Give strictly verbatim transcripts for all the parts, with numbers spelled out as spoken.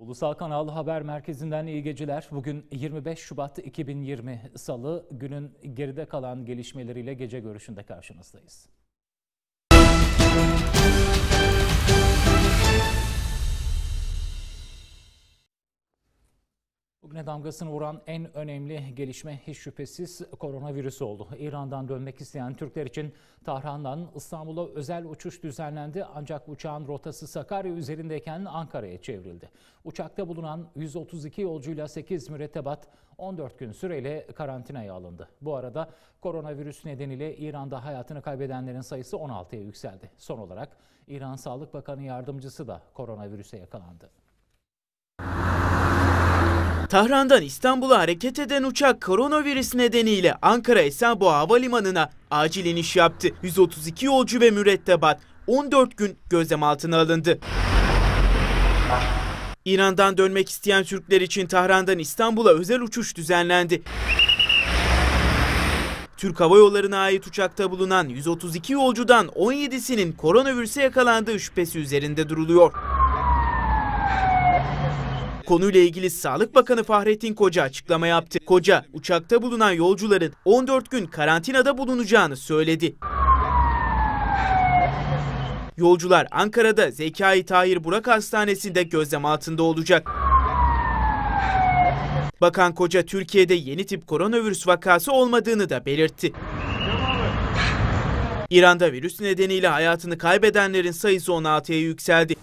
Ulusal Kanal Haber Merkezi'nden iyi geceler. Bugün yirmi beş Şubat iki bin yirmi Salı, günün geride kalan gelişmeleriyle gece görüşünde karşınızdayız. Bugüne damgasını vuran en önemli gelişme hiç şüphesiz koronavirüs oldu. İran'dan dönmek isteyen Türkler için Tahran'dan İstanbul'a özel uçuş düzenlendi. Ancak uçağın rotası Sakarya üzerindeyken Ankara'ya çevrildi. Uçakta bulunan yüz otuz iki yolcuyla sekiz mürettebat on dört gün süreyle karantinaya alındı. Bu arada koronavirüs nedeniyle İran'da hayatını kaybedenlerin sayısı on altıya yükseldi. Son olarak İran Sağlık Bakanı Yardımcısı da koronavirüse yakalandı. Tahran'dan İstanbul'a hareket eden uçak koronavirüs nedeniyle Ankara Esenboğa Havalimanı'na acil iniş yaptı. yüz otuz iki yolcu ve mürettebat on dört gün gözlem altına alındı. İran'dan dönmek isteyen Türkler için Tahran'dan İstanbul'a özel uçuş düzenlendi. Türk Hava Yolları'na ait uçakta bulunan yüz otuz iki yolcudan on yedisinin koronavirüse yakalandığı şüphesi üzerinde duruluyor. Konuyla ilgili Sağlık Bakanı Fahrettin Koca açıklama yaptı. Koca, uçakta bulunan yolcuların on dört gün karantinada bulunacağını söyledi. Yolcular Ankara'da Zekai Tahir Burak Hastanesi'nde gözlem altında olacak. Bakan Koca, Türkiye'de yeni tip koronavirüs vakası olmadığını da belirtti. İran'da virüs nedeniyle hayatını kaybedenlerin sayısı on altıya yükseldi.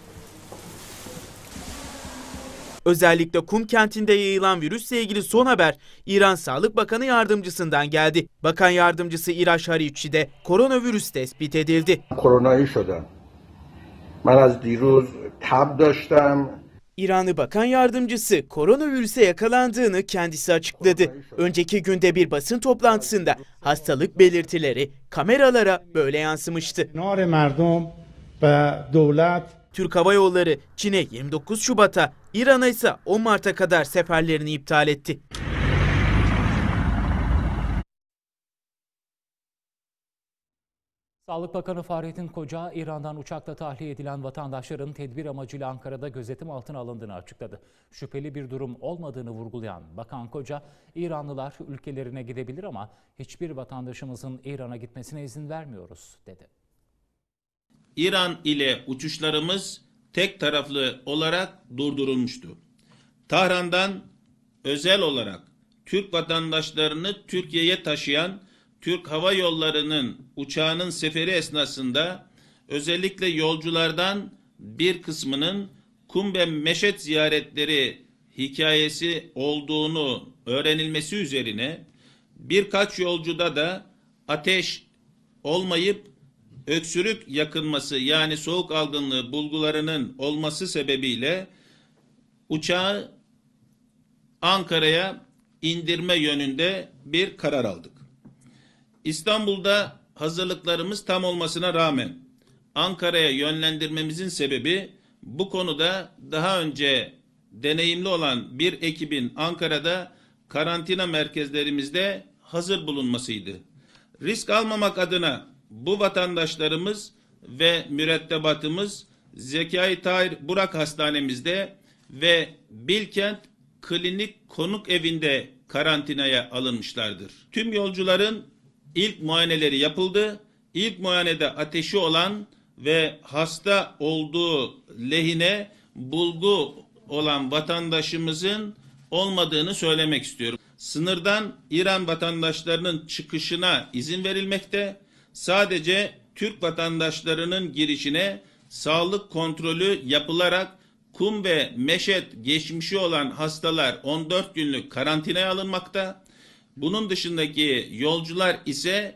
Özellikle Kum kentinde yayılan virüsle ilgili son haber İran Sağlık Bakanı Yardımcısından geldi. Bakan Yardımcısı İraş Hariççi'de koronavirüs tespit edildi. Koronayı şudan. Ben az diruz tab dاشتم. İranlı Bakan Yardımcısı koronavirüse yakalandığını kendisi açıkladı. Önceki günde bir basın toplantısında hastalık belirtileri kameralara böyle yansımıştı. Türk Hava Yolları Çin'e yirmi dokuz Şubat'a, İran'a ise on Mart'a kadar seferlerini iptal etti. Sağlık Bakanı Fahrettin Koca, İran'dan uçakla tahliye edilen vatandaşların tedbir amacıyla Ankara'da gözetim altına alındığını açıkladı. Şüpheli bir durum olmadığını vurgulayan Bakan Koca, İranlılar ülkelerine gidebilir ama hiçbir vatandaşımızın İran'a gitmesine izin vermiyoruz, dedi. İran ile uçuşlarımız tek taraflı olarak durdurulmuştu. Tahran'dan özel olarak Türk vatandaşlarını Türkiye'ye taşıyan Türk Hava Yolları'nın uçağının seferi esnasında özellikle yolculardan bir kısmının Kum ve Meşet ziyaretleri hikayesi olduğunu öğrenilmesi üzerine birkaç yolcuda da ateş olmayıp öksürük yakınması, yani soğuk algınlığı bulgularının olması sebebiyle uçağı Ankara'ya indirme yönünde bir karar aldık. İstanbul'da hazırlıklarımız tam olmasına rağmen Ankara'ya yönlendirmemizin sebebi bu konuda daha önce deneyimli olan bir ekibin Ankara'da karantina merkezlerimizde hazır bulunmasıydı. Risk almamak adına bu vatandaşlarımız ve mürettebatımız Zekai Tahir Burak Hastanemizde ve Bilkent Klinik Konuk Evi'nde karantinaya alınmışlardır. Tüm yolcuların ilk muayeneleri yapıldı. İlk muayenede ateşi olan ve hasta olduğu lehine bulgu olan vatandaşımızın olmadığını söylemek istiyorum. Sınırdan İran vatandaşlarının çıkışına izin verilmekte. Sadece Türk vatandaşlarının girişine sağlık kontrolü yapılarak Kum ve Meşet geçmişi olan hastalar on dört günlük karantinaya alınmakta. Bunun dışındaki yolcular ise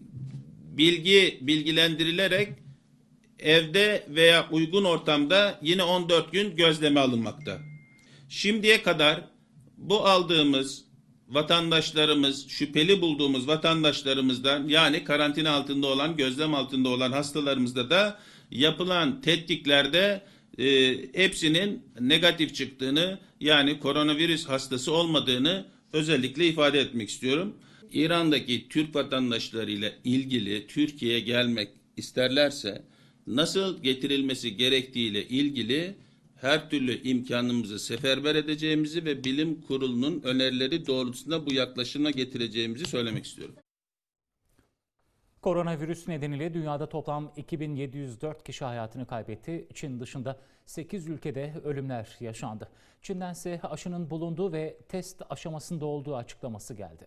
bilgi bilgilendirilerek evde veya uygun ortamda yine on dört gün gözleme alınmakta. Şimdiye kadar bu aldığımız vatandaşlarımız, şüpheli bulduğumuz vatandaşlarımızdan, yani karantina altında olan, gözlem altında olan hastalarımızda da yapılan tetkiklerde e, hepsinin negatif çıktığını, yani koronavirüs hastası olmadığını özellikle ifade etmek istiyorum. İran'daki Türk vatandaşlarıyla ilgili Türkiye'ye gelmek isterlerse nasıl getirilmesi gerektiğiyle ilgili her türlü imkanımızı seferber edeceğimizi ve bilim kurulunun önerileri doğrultusunda bu yaklaşıma getireceğimizi söylemek istiyorum. Koronavirüs nedeniyle dünyada toplam iki bin yedi yüz dört kişi hayatını kaybetti. Çin dışında sekiz ülkede ölümler yaşandı. Çin'den ise aşının bulunduğu ve test aşamasında olduğu açıklaması geldi.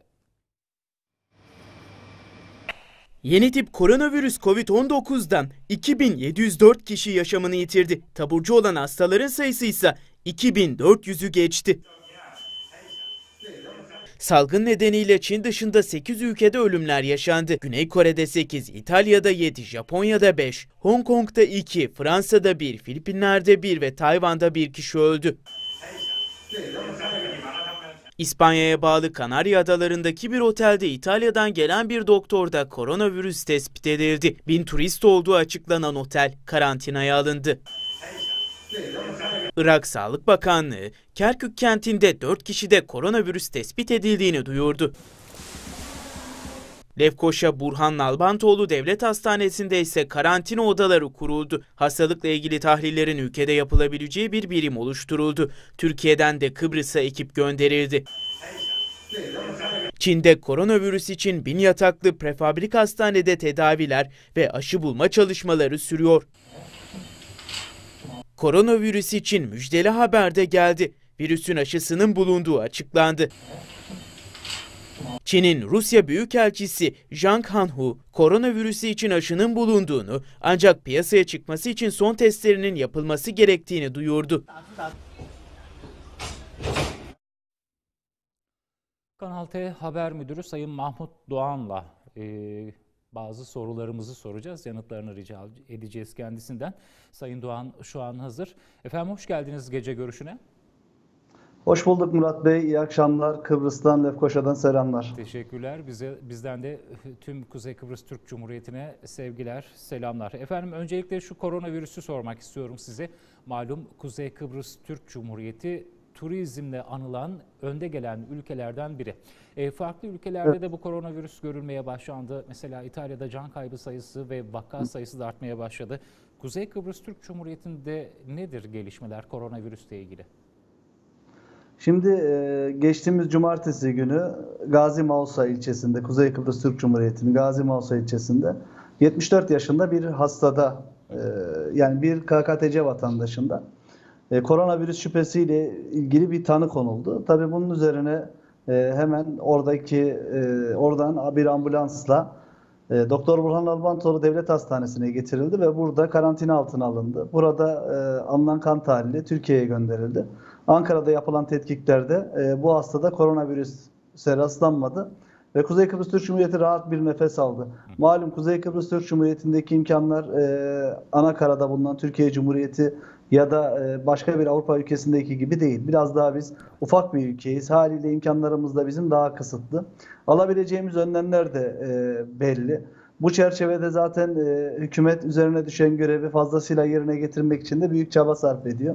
Yeni tip koronavirüs kovid on dokuzdan iki bin yedi yüz dört kişi yaşamını yitirdi. Taburcu olan hastaların sayısı ise iki bin dört yüzü geçti. Salgın nedeniyle Çin dışında sekiz ülkede ölümler yaşandı. Güney Kore'de sekiz, İtalya'da yedi, Japonya'da beş, Hong Kong'da iki, Fransa'da bir, Filipinler'de bir ve Tayvan'da bir kişi öldü. İspanya'ya bağlı Kanarya Adaları'ndaki bir otelde İtalya'dan gelen bir doktorda koronavirüs tespit edildi. Bin turist olduğu açıklanan otel karantinaya alındı. Irak Sağlık Bakanlığı, Kerkük kentinde dört kişide koronavirüs tespit edildiğini duyurdu. Lefkoşa Burhan Nalbantoğlu Devlet Hastanesi'nde ise karantina odaları kuruldu. Hastalıkla ilgili tahlillerin ülkede yapılabileceği bir birim oluşturuldu. Türkiye'den de Kıbrıs'a ekip gönderildi. Çin'de koronavirüs için bin yataklı prefabrik hastanede tedaviler ve aşı bulma çalışmaları sürüyor. Koronavirüs için müjdeli haber de geldi. Virüsün aşısının bulunduğu açıklandı. Çin'in Rusya Büyükelçisi Zhang Hanhu, koronavirüsü için aşının bulunduğunu ancak piyasaya çıkması için son testlerinin yapılması gerektiğini duyurdu. Kanal T Haber Müdürü Sayın Mahmut Doğan'la e, bazı sorularımızı soracağız. Yanıtlarını rica edeceğiz kendisinden. Sayın Doğan şu an hazır. Efendim hoş geldiniz gece görüşüne. Hoş bulduk Murat Bey. İyi akşamlar. Kıbrıs'tan, Lefkoşa'dan selamlar. Teşekkürler. Bize bizden de tüm Kuzey Kıbrıs Türk Cumhuriyeti'ne sevgiler, selamlar. Efendim öncelikle şu koronavirüsü sormak istiyorum size. Malum Kuzey Kıbrıs Türk Cumhuriyeti turizmle anılan, önde gelen ülkelerden biri. E, farklı ülkelerde evet. de bu koronavirüs görülmeye başlandı. Mesela İtalya'da can kaybı sayısı ve vaka sayısı da artmaya başladı. Kuzey Kıbrıs Türk Cumhuriyeti'nde nedir gelişmeler koronavirüsle ilgili? Şimdi geçtiğimiz cumartesi günü Gazi Mausa ilçesinde, Kuzey Kıbrıs Türk Cumhuriyeti'nin Gazi Mausa ilçesinde yetmiş dört yaşında bir hastada, yani bir K K T C vatandaşında koronavirüs şüphesiyle ilgili bir tanı konuldu. Tabii bunun üzerine hemen oradaki oradan bir ambulansla Doktor Burhan Nalbantoğlu Devlet Hastanesi'ne getirildi ve burada karantina altına alındı. Burada alınan kan tahlili Türkiye'ye gönderildi. Ankara'da yapılan tetkiklerde bu hastada koronavirüse rastlanmadı ve Kuzey Kıbrıs Türk Cumhuriyeti rahat bir nefes aldı. Malum Kuzey Kıbrıs Türk Cumhuriyeti'ndeki imkanlar Anakara'da bulunan Türkiye Cumhuriyeti ya da başka bir Avrupa ülkesindeki gibi değil. Biraz daha biz ufak bir ülkeyiz. Haliyle imkanlarımız da bizim daha kısıtlı. Alabileceğimiz önlemler de belli. Bu çerçevede zaten hükümet üzerine düşen görevi fazlasıyla yerine getirmek için de büyük çaba sarf ediyor.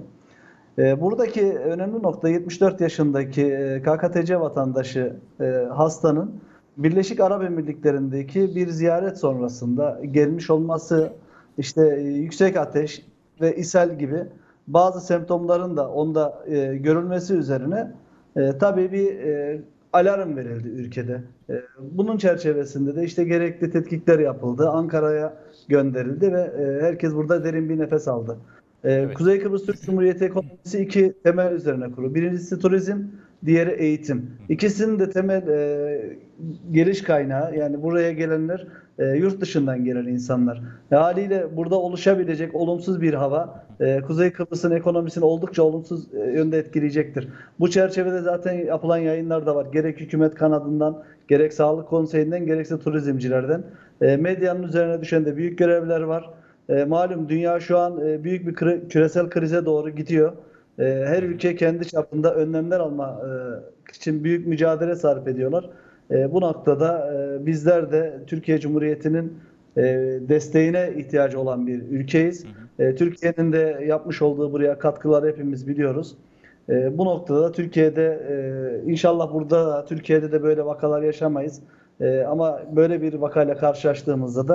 Buradaki önemli nokta yetmiş dört yaşındaki K K T C vatandaşı hastanın Birleşik Arap Emirlikleri'ndeki bir ziyaret sonrasında gelmiş olması, işte yüksek ateş ve ishal gibi bazı semptomların da onda görülmesi üzerine tabii bir alarm verildi ülkede. Bunun çerçevesinde de işte gerekli tetkikler yapıldı, Ankara'ya gönderildi ve herkes burada derin bir nefes aldı. Evet. Kuzey Kıbrıs Türk Cumhuriyeti ekonomisi iki temel üzerine kurulu. Birincisi turizm, diğeri eğitim. İkisinin de temel e, geliş kaynağı, yani buraya gelenler e, yurt dışından gelen insanlar. E, haliyle burada oluşabilecek olumsuz bir hava e, Kuzey Kıbrıs'ın ekonomisini oldukça olumsuz e, yönde etkileyecektir. Bu çerçevede zaten yapılan yayınlar da var. Gerek hükümet kanadından, gerek Sağlık Konseyi'nden, gerekse turizmcilerden. E, medyanın üzerine düşen de büyük görevler var. E, malum dünya şu an e, büyük bir kre, küresel krize doğru gidiyor. E, her ülke kendi çapında önlemler alma e, için büyük mücadele sarf ediyorlar. E, bu noktada e, bizler de Türkiye Cumhuriyeti'nin e, desteğine ihtiyacı olan bir ülkeyiz. E, Türkiye'nin de yapmış olduğu buraya katkıları hepimiz biliyoruz. E, bu noktada Türkiye'de e, inşallah burada Türkiye'de de böyle vakalar yaşamayız. E, ama böyle bir vakayla karşılaştığımızda da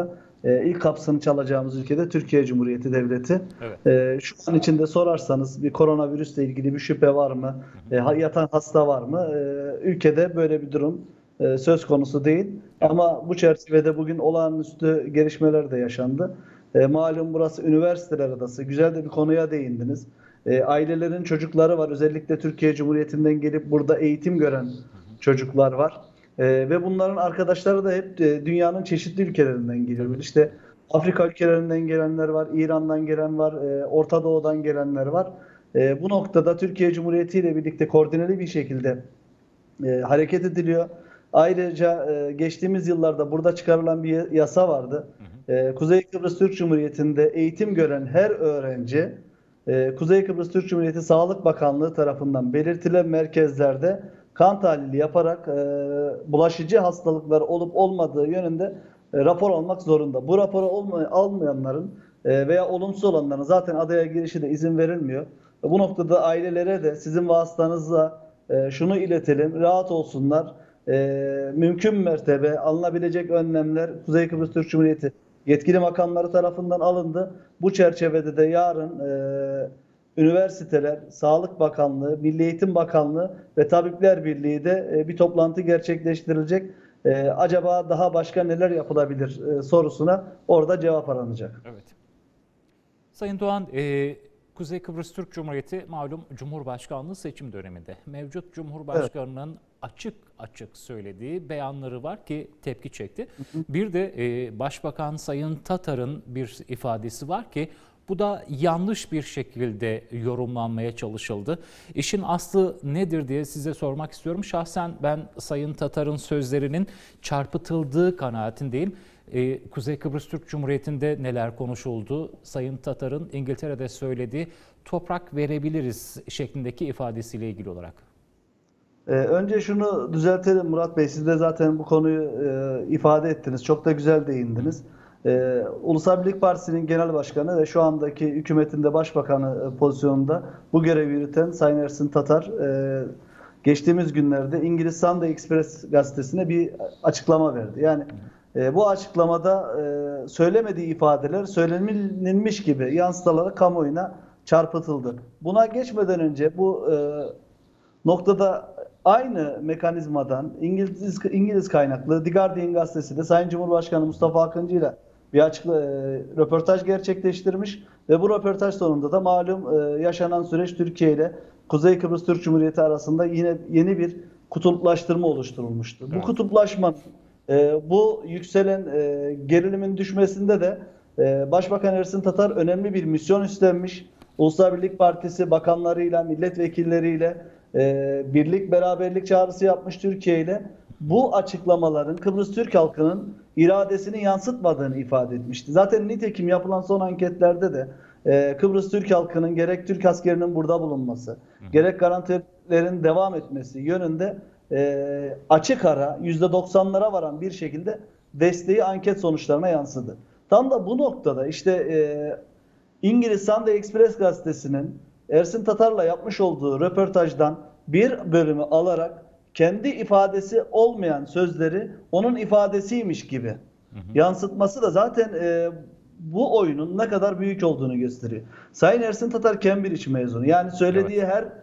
e, ilk kapısını çalacağımız ülkede Türkiye Cumhuriyeti Devleti. Evet. E, şu an içinde sorarsanız bir koronavirüsle ilgili bir şüphe var mı? E, yatan hasta var mı? E, ülkede böyle bir durum e, söz konusu değil. Ama bu çerçevede bugün olağanüstü gelişmeler de yaşandı. E, malum burası üniversiteler adası. Güzel de bir konuya değindiniz. E, ailelerin çocukları var. Özellikle Türkiye Cumhuriyeti'nden gelip burada eğitim gören çocuklar var. E, ve bunların arkadaşları da hep e, dünyanın çeşitli ülkelerinden geliyor. İşte Afrika ülkelerinden gelenler var, İran'dan gelen var, e, Orta Doğu'dan gelenler var. E, bu noktada Türkiye Cumhuriyeti ile birlikte koordineli bir şekilde e, hareket ediliyor. Ayrıca e, geçtiğimiz yıllarda burada çıkarılan bir yasa vardı. E, Kuzey Kıbrıs Türk Cumhuriyeti'nde eğitim gören her öğrenci e, Kuzey Kıbrıs Türk Cumhuriyeti Sağlık Bakanlığı tarafından belirtilen merkezlerde kan tahlili yaparak e, bulaşıcı hastalıklar olup olmadığı yönünde e, rapor almak zorunda. Bu raporu olma, almayanların e, veya olumsuz olanların zaten adaya girişi de izin verilmiyor. E, bu noktada ailelere de sizin vasıtanızla e, şunu iletelim, rahat olsunlar. E, mümkün mertebe alınabilecek önlemler Kuzey Kıbrıs Türk Cumhuriyeti yetkili makamları tarafından alındı. Bu çerçevede de yarın e, üniversiteler, Sağlık Bakanlığı, Milli Eğitim Bakanlığı ve Tabipler Birliği de e, bir toplantı gerçekleştirilecek. E, acaba daha başka neler yapılabilir e, sorusuna orada cevap aranacak. Evet. Sayın Doğan, e, Kuzey Kıbrıs Türk Cumhuriyeti malum Cumhurbaşkanlığı seçim döneminde. Mevcut Cumhurbaşkanı'nın evet. açık açık söylediği beyanları var ki tepki çekti. Hı hı. Bir de e, Başbakan Sayın Tatar'ın bir ifadesi var ki bu da yanlış bir şekilde yorumlanmaya çalışıldı. İşin aslı nedir diye size sormak istiyorum. Şahsen ben Sayın Tatar'ın sözlerinin çarpıtıldığı kanaatindeyim. Ee, Kuzey Kıbrıs Türk Cumhuriyeti'nde neler konuşuldu? Sayın Tatar'ın İngiltere'de söylediği toprak verebiliriz şeklindeki ifadesiyle ilgili olarak. Ee, önce şunu düzeltelim Murat Bey. Siz de zaten bu konuyu e, ifade ettiniz. Çok da güzel değindiniz. Ee, Ulusal Birlik Partisi'nin genel başkanı ve şu andaki hükümetinde başbakanı pozisyonunda bu görevi yürüten Sayın Ersin Tatar e, geçtiğimiz günlerde İngiliz Sunday Express gazetesine bir açıklama verdi. Yani e, bu açıklamada e, söylemediği ifadeler söylenilmiş gibi yansıtılarak kamuoyuna çarpıtıldı. Buna geçmeden önce bu e, noktada aynı mekanizmadan İngiliz, İngiliz kaynaklı The Guardian gazetesi de Sayın Cumhurbaşkanı Mustafa Akıncı ile bir açıkla, e, röportaj gerçekleştirmiş ve bu röportaj sonunda da malum e, yaşanan süreç Türkiye ile Kuzey Kıbrıs Türk Cumhuriyeti arasında yine yeni bir kutuplaştırma oluşturulmuştu. Evet. Bu kutuplaşma, e, bu yükselen e, gerilimin düşmesinde de e, Başbakan Ersin Tatar önemli bir misyon üstlenmiş. Ulusal Birlik Partisi bakanlarıyla, milletvekilleriyle e, birlik, beraberlik çağrısı yapmış Türkiye ile. Bu açıklamaların Kıbrıs Türk halkının iradesini yansıtmadığını ifade etmişti. Zaten nitekim yapılan son anketlerde de e, Kıbrıs Türk halkının gerek Türk askerinin burada bulunması, hı hı. gerek garantilerin devam etmesi yönünde e, açık ara yüzde doksanlara varan bir şekilde desteği anket sonuçlarına yansıdı. Tam da bu noktada işte e, İngiliz Sunday Express gazetesinin Ersin Tatar'la yapmış olduğu röportajdan bir bölümü alarak kendi ifadesi olmayan sözleri onun ifadesiymiş gibi hı hı. yansıtması da zaten e, bu oyunun ne kadar büyük olduğunu gösteriyor. Sayın Ersin Tatar Cambridge mezunu. Yani söylediği evet. her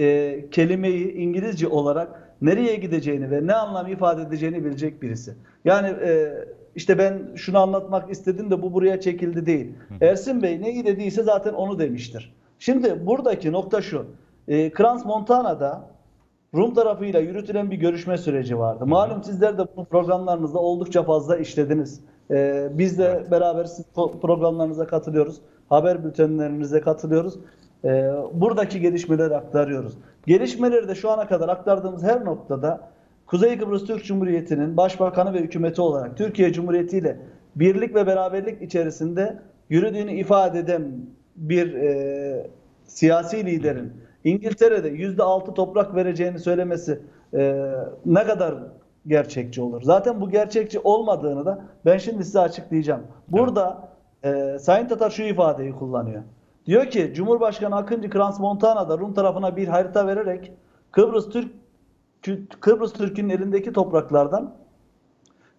e, kelimeyi İngilizce olarak nereye gideceğini ve ne anlam ifade edeceğini bilecek birisi. Yani e, işte ben şunu anlatmak istedim de bu buraya çekildi değil. Hı hı. Ersin Bey neyi dediyse zaten onu demiştir. Şimdi buradaki nokta şu. E, Crans Montana'da Rum tarafıyla yürütülen bir görüşme süreci vardı. Malum sizler de bu programlarınızda oldukça fazla işlediniz. Ee, biz de evet. beraber siz programlarınıza katılıyoruz. Haber bültenlerinize katılıyoruz. Ee, buradaki gelişmeleri aktarıyoruz. Gelişmeleri de şu ana kadar aktardığımız her noktada Kuzey Kıbrıs Türk Cumhuriyeti'nin başbakanı ve hükümeti olarak Türkiye Cumhuriyeti ile birlik ve beraberlik içerisinde yürüdüğünü ifade eden bir e, siyasi liderin İngiltere'de yüzde altı toprak vereceğini söylemesi e, ne kadar gerçekçi olur? Zaten bu gerçekçi olmadığını da ben şimdi size açıklayacağım. Burada e, Sayın Tatar şu ifadeyi kullanıyor. Diyor ki Cumhurbaşkanı Akıncı Crans Montana'da Rum tarafına bir harita vererek Kıbrıs Türk Kıbrıs Türk'ün elindeki topraklardan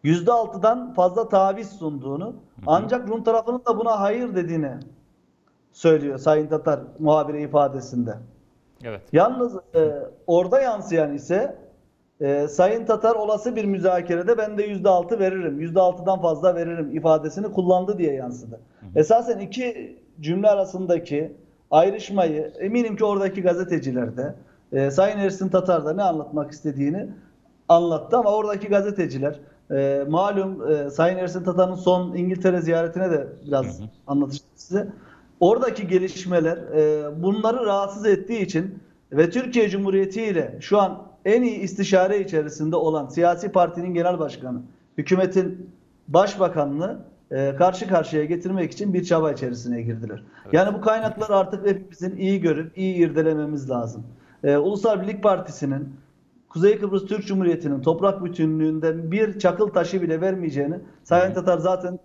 yüzde altıdan fazla taviz sunduğunu, ancak Rum tarafının da buna hayır dediğini söylüyor Sayın Tatar muhabire ifadesinde. Evet. Yalnız e, orada yansıyan ise e, Sayın Tatar olası bir müzakerede ben de yüzde altı veririm, yüzde altıdan fazla veririm ifadesini kullandı diye yansıdı. Hı hı. Esasen iki cümle arasındaki ayrışmayı eminim ki oradaki gazeteciler de e, Sayın Ersin Tatar da ne anlatmak istediğini anlattı, ama oradaki gazeteciler e, malum e, Sayın Ersin Tatar'ın son İngiltere ziyaretine de biraz hı hı. anlatacağım size. Oradaki gelişmeler e, bunları rahatsız ettiği için ve Türkiye Cumhuriyeti ile şu an en iyi istişare içerisinde olan siyasi partinin genel başkanı, hükümetin başbakanını e, karşı karşıya getirmek için bir çaba içerisine girdiler. Evet. Yani bu kaynakları artık hepimizin iyi görüp iyi irdelememiz lazım. E, Ulusal Birlik Partisi'nin Kuzey Kıbrıs Türk Cumhuriyeti'nin toprak bütünlüğünden bir çakıl taşı bile vermeyeceğini Sayın Tatar zaten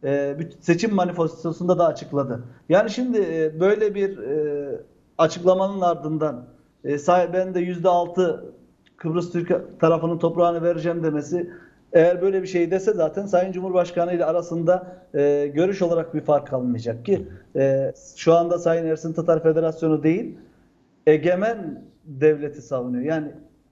seçim manifestosunda da açıkladı. Yani şimdi böyle bir açıklamanın ardından ben de yüzde altı Kıbrıs Türk tarafının toprağını vereceğim demesi, eğer böyle bir şey dese zaten Sayın Cumhurbaşkanı ile arasında görüş olarak bir fark kalmayacak ki şu anda Sayın Ersin Tatar Federasyonu değil, egemen devleti savunuyor. Yani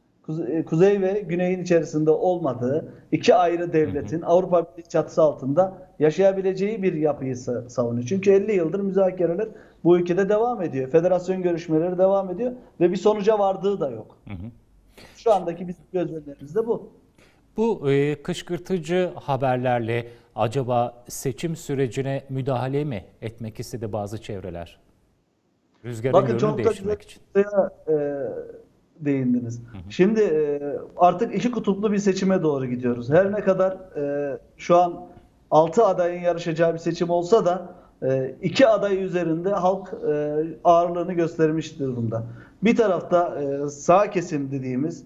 Kuzey ve Güney'in içerisinde olmadığı iki ayrı devletin hı hı. Avrupa Birliği çatısı altında yaşayabileceği bir yapıyı savunuyor. Çünkü elli yıldır müzakereler bu ülkede devam ediyor. Federasyon görüşmeleri devam ediyor ve bir sonuca vardığı da yok. Hı hı. Şu andaki bizim gözlemlerimiz de bu. Bu e, kışkırtıcı haberlerle acaba seçim sürecine müdahale mi etmek istedi bazı çevreler? Rüzgarın Bakın, yönünü değiştirmek için. Bakın e, değindiniz. Hı hı. Şimdi e, artık iki kutuplu bir seçime doğru gidiyoruz. Her ne kadar e, şu an altı adayın yarışacağı bir seçim olsa da e, iki aday üzerinde halk e, ağırlığını göstermiş durumda. Bir tarafta e, sağ kesim dediğimiz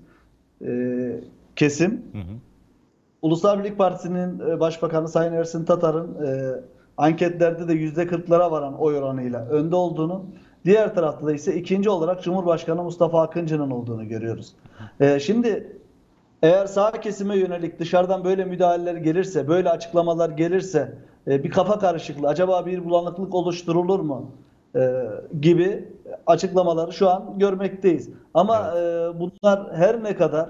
e, kesim, hı hı. Ulusal Birlik Partisi'nin e, Başbakanı Sayın Ersin Tatar'ın e, anketlerde de yüzde kırklara varan oy oranıyla önde olduğunu, diğer tarafta da ise ikinci olarak Cumhurbaşkanı Mustafa Akıncı'nın olduğunu görüyoruz. Ee, şimdi eğer sağ kesime yönelik dışarıdan böyle müdahaleler gelirse, böyle açıklamalar gelirse e, bir kafa karışıklığı, acaba bir bulanıklık oluşturulur mu e, gibi açıklamaları şu an görmekteyiz. Ama evet. e, bunlar her ne kadar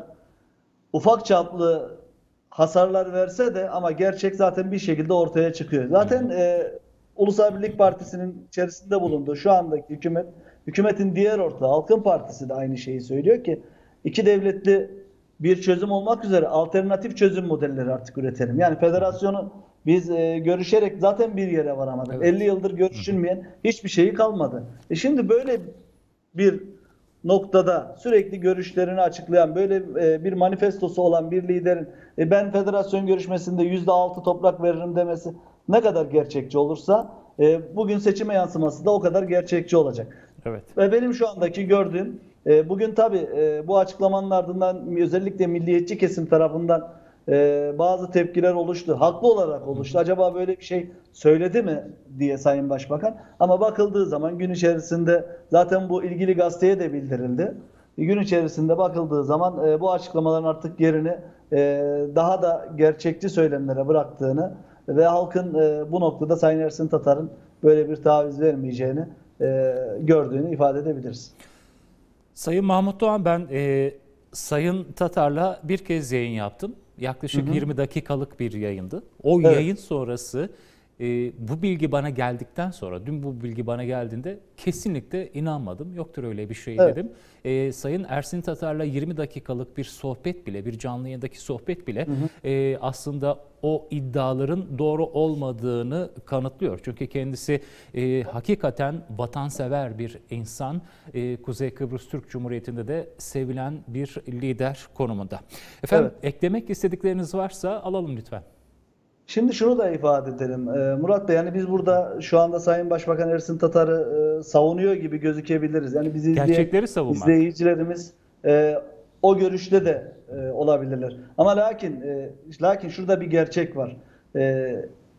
ufak çaplı hasarlar verse de ama gerçek zaten bir şekilde ortaya çıkıyor. Zaten e, Ulusal Birlik Partisi'nin içerisinde bulunduğu şu andaki hükümet, hükümetin diğer ortağı Halkın Partisi de aynı şeyi söylüyor ki iki devletli bir çözüm olmak üzere alternatif çözüm modelleri artık üretelim. Yani federasyonu biz e, görüşerek zaten bir yere varamadık. Evet. elli yıldır görüşülmeyen hiçbir şeyi kalmadı. E şimdi böyle bir noktada sürekli görüşlerini açıklayan, böyle e, bir manifestosu olan bir liderin e, ben federasyon görüşmesinde yüzde altı toprak veririm demesi ne kadar gerçekçi olursa e, bugün seçime yansıması da o kadar gerçekçi olacak. Evet. Ve benim şu andaki gördüğüm e, bugün tabii e, bu açıklamanın ardından özellikle milliyetçi kesim tarafından e, bazı tepkiler oluştu. Haklı olarak oluştu. Acaba böyle bir şey söyledi mi diye Sayın Başbakan. Ama bakıldığı zaman gün içerisinde zaten bu ilgili gazeteye de bildirildi. Gün içerisinde bakıldığı zaman e, bu açıklamaların artık yerini e, daha da gerçekçi söylemlere bıraktığını ve halkın e, bu noktada Sayın Ersin Tatar'ın böyle bir taviz vermeyeceğini e, gördüğünü ifade edebiliriz. Sayın Mahmut Doğan, ben e, Sayın Tatar'la bir kez yayın yaptım. Yaklaşık hı hı. yirmi dakikalık bir yayındı. O evet. yayın sonrası e, bu bilgi bana geldikten sonra, dün bu bilgi bana geldiğinde kesinlikle inanmadım. Yoktur öyle bir şey evet. dedim. E, Sayın Ersin Tatar'la yirmi dakikalık bir sohbet bile, bir canlı yayındaki sohbet bile hı hı. E, aslında o iddiaların doğru olmadığını kanıtlıyor. Çünkü kendisi e, hakikaten vatansever bir insan. E, Kuzey Kıbrıs Türk Cumhuriyeti'nde de sevilen bir lider konumunda. Efendim evet. eklemek istedikleriniz varsa alalım lütfen. Şimdi şunu da ifade edelim. Ee, Murat Bey, yani biz burada şu anda Sayın Başbakan Ersin Tatar'ı e, savunuyor gibi gözükebiliriz. Yani bizi izleyen izleyicilerimiz e, o görüşte de e, olabilirler. Ama lakin e, lakin şurada bir gerçek var. E,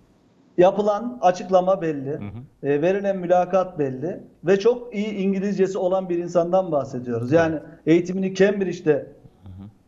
yapılan açıklama belli, hı hı. E, verilen mülakat belli ve çok iyi İngilizcesi olan bir insandan bahsediyoruz. Yani evet. eğitimini Cambridge'de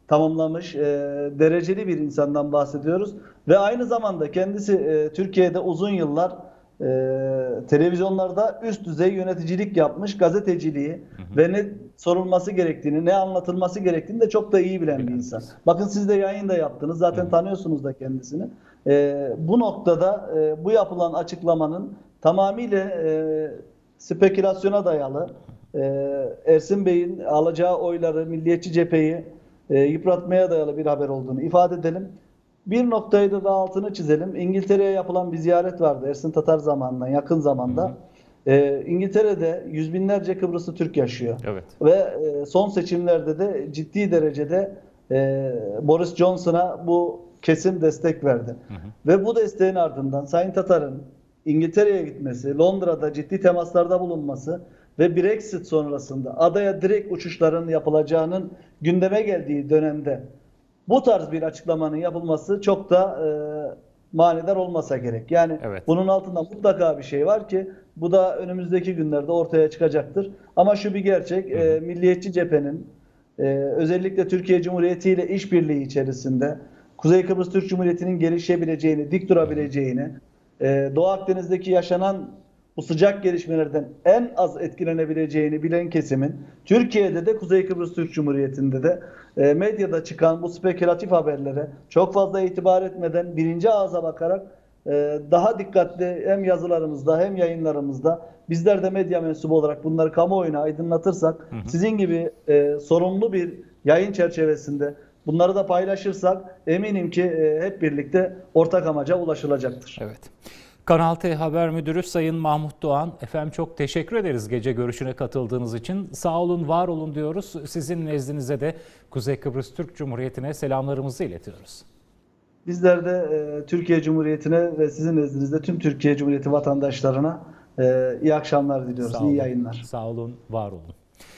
tamamlamış e, dereceli bir insandan bahsediyoruz. Ve aynı zamanda kendisi e, Türkiye'de uzun yıllar e, televizyonlarda üst düzey yöneticilik yapmış, gazeteciliği hı hı. ve ne sorulması gerektiğini, ne anlatılması gerektiğini de çok da iyi bilen bir insan. Bakın siz de yayın da yaptınız, zaten hı hı. tanıyorsunuz da kendisini. E, bu noktada e, bu yapılan açıklamanın tamamıyla e, spekülasyona dayalı, e, Ersin Bey'in alacağı oyları, milliyetçi cepheyi e, yıpratmaya dayalı bir haber olduğunu ifade edelim. Bir noktayı da, da altını çizelim. İngiltere'ye yapılan bir ziyaret vardı Ersin Tatar zamanından, yakın zamanda. Hı hı. E, İngiltere'de yüz binlerce Kıbrıslı Türk yaşıyor. Evet. Ve e, son seçimlerde de ciddi derecede e, Boris Johnson'a bu kesim destek verdi. Hı hı. Ve bu desteğin ardından Sayın Tatar'ın İngiltere'ye gitmesi, Londra'da ciddi temaslarda bulunması ve Brexit sonrasında adaya direkt uçuşların yapılacağının gündeme geldiği dönemde bu tarz bir açıklamanın yapılması çok da e, manidar olmasa gerek. Yani evet. bunun altında mutlaka bir şey var ki bu da önümüzdeki günlerde ortaya çıkacaktır. Ama şu bir gerçek, e, milliyetçi cephenin e, özellikle Türkiye Cumhuriyeti ile işbirliği içerisinde Kuzey Kıbrıs Türk Cumhuriyeti'nin gelişebileceğini, dik durabileceğini, e, Doğu Akdeniz'deki yaşanan bu sıcak gelişmelerden en az etkilenebileceğini bilen kesimin Türkiye'de de Kuzey Kıbrıs Türk Cumhuriyeti'nde de e, medyada çıkan bu spekülatif haberlere çok fazla itibar etmeden birinci ağza bakarak e, daha dikkatli hem yazılarımızda hem yayınlarımızda bizler de medya mensubu olarak bunları kamuoyuna aydınlatırsak hı hı. sizin gibi e, sorumlu bir yayın çerçevesinde bunları da paylaşırsak eminim ki e, hep birlikte ortak amaca ulaşılacaktır. Evet. Kanal T Haber Müdürü Sayın Mahmut Doğan, efendim çok teşekkür ederiz gece görüşüne katıldığınız için. Sağ olun, var olun diyoruz. Sizin nezdinize de Kuzey Kıbrıs Türk Cumhuriyeti'ne selamlarımızı iletiyoruz. Bizler de e, Türkiye Cumhuriyeti'ne ve sizin nezdinizde tüm Türkiye Cumhuriyeti vatandaşlarına e, iyi akşamlar diliyoruz. İyi yayınlar. Sağ olun, var olun.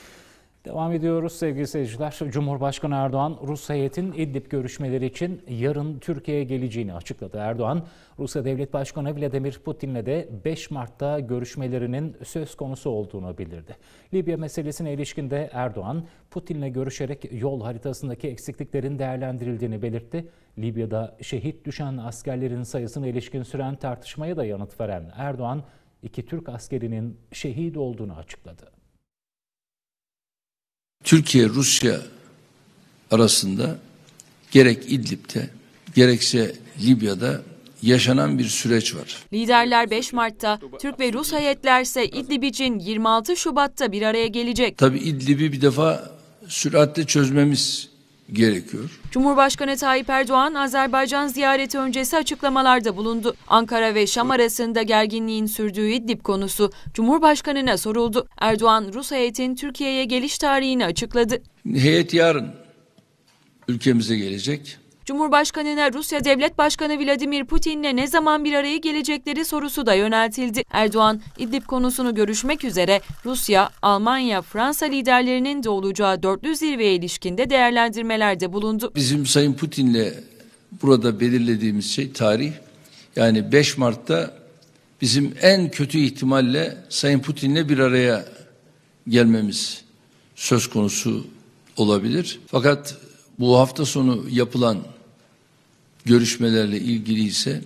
Devam ediyoruz sevgili seyirciler. Cumhurbaşkanı Erdoğan, Rus heyetin İdlib görüşmeleri için yarın Türkiye'ye geleceğini açıkladı. Erdoğan, Rusya Devlet Başkanı Vladimir Putin'le de beş Mart'ta görüşmelerinin söz konusu olduğunu bildirdi. Libya meselesine ilişkin de Erdoğan, Putin'le görüşerek yol haritasındaki eksikliklerin değerlendirildiğini belirtti. Libya'da şehit düşen askerlerin sayısına ilişkin süren tartışmaya da yanıt veren Erdoğan, iki Türk askerinin şehit olduğunu açıkladı. Türkiye-Rusya arasında gerek İdlib'de gerekse Libya'da yaşanan bir süreç var. Liderler beş Mart'ta, Türk ve Rus heyetlerse İdlib için yirmi altı Şubat'ta bir araya gelecek. Tabii İdlib'i bir defa süratle çözmemiz gerekiyor. Cumhurbaşkanı Tayyip Erdoğan, Azerbaycan ziyareti öncesi açıklamalarda bulundu. Ankara ve Şam arasında gerginliğin sürdüğü İdlib konusu Cumhurbaşkanı'na soruldu. Erdoğan, Rus heyetin Türkiye'ye geliş tarihini açıkladı. Heyet yarın ülkemize gelecek. Cumhurbaşkanına Rusya Devlet Başkanı Vladimir Putin'le ne zaman bir araya gelecekleri sorusu da yöneltildi. Erdoğan, İdlib konusunu görüşmek üzere Rusya, Almanya, Fransa liderlerinin de olacağı dörtlü zirveye ilişkinde değerlendirmelerde bulundu. Bizim Sayın Putin'le burada belirlediğimiz şey tarih. Yani beş Mart'ta bizim en kötü ihtimalle Sayın Putin'le bir araya gelmemiz söz konusu olabilir. Fakat bu hafta sonu yapılan görüşmelerle ilgili ise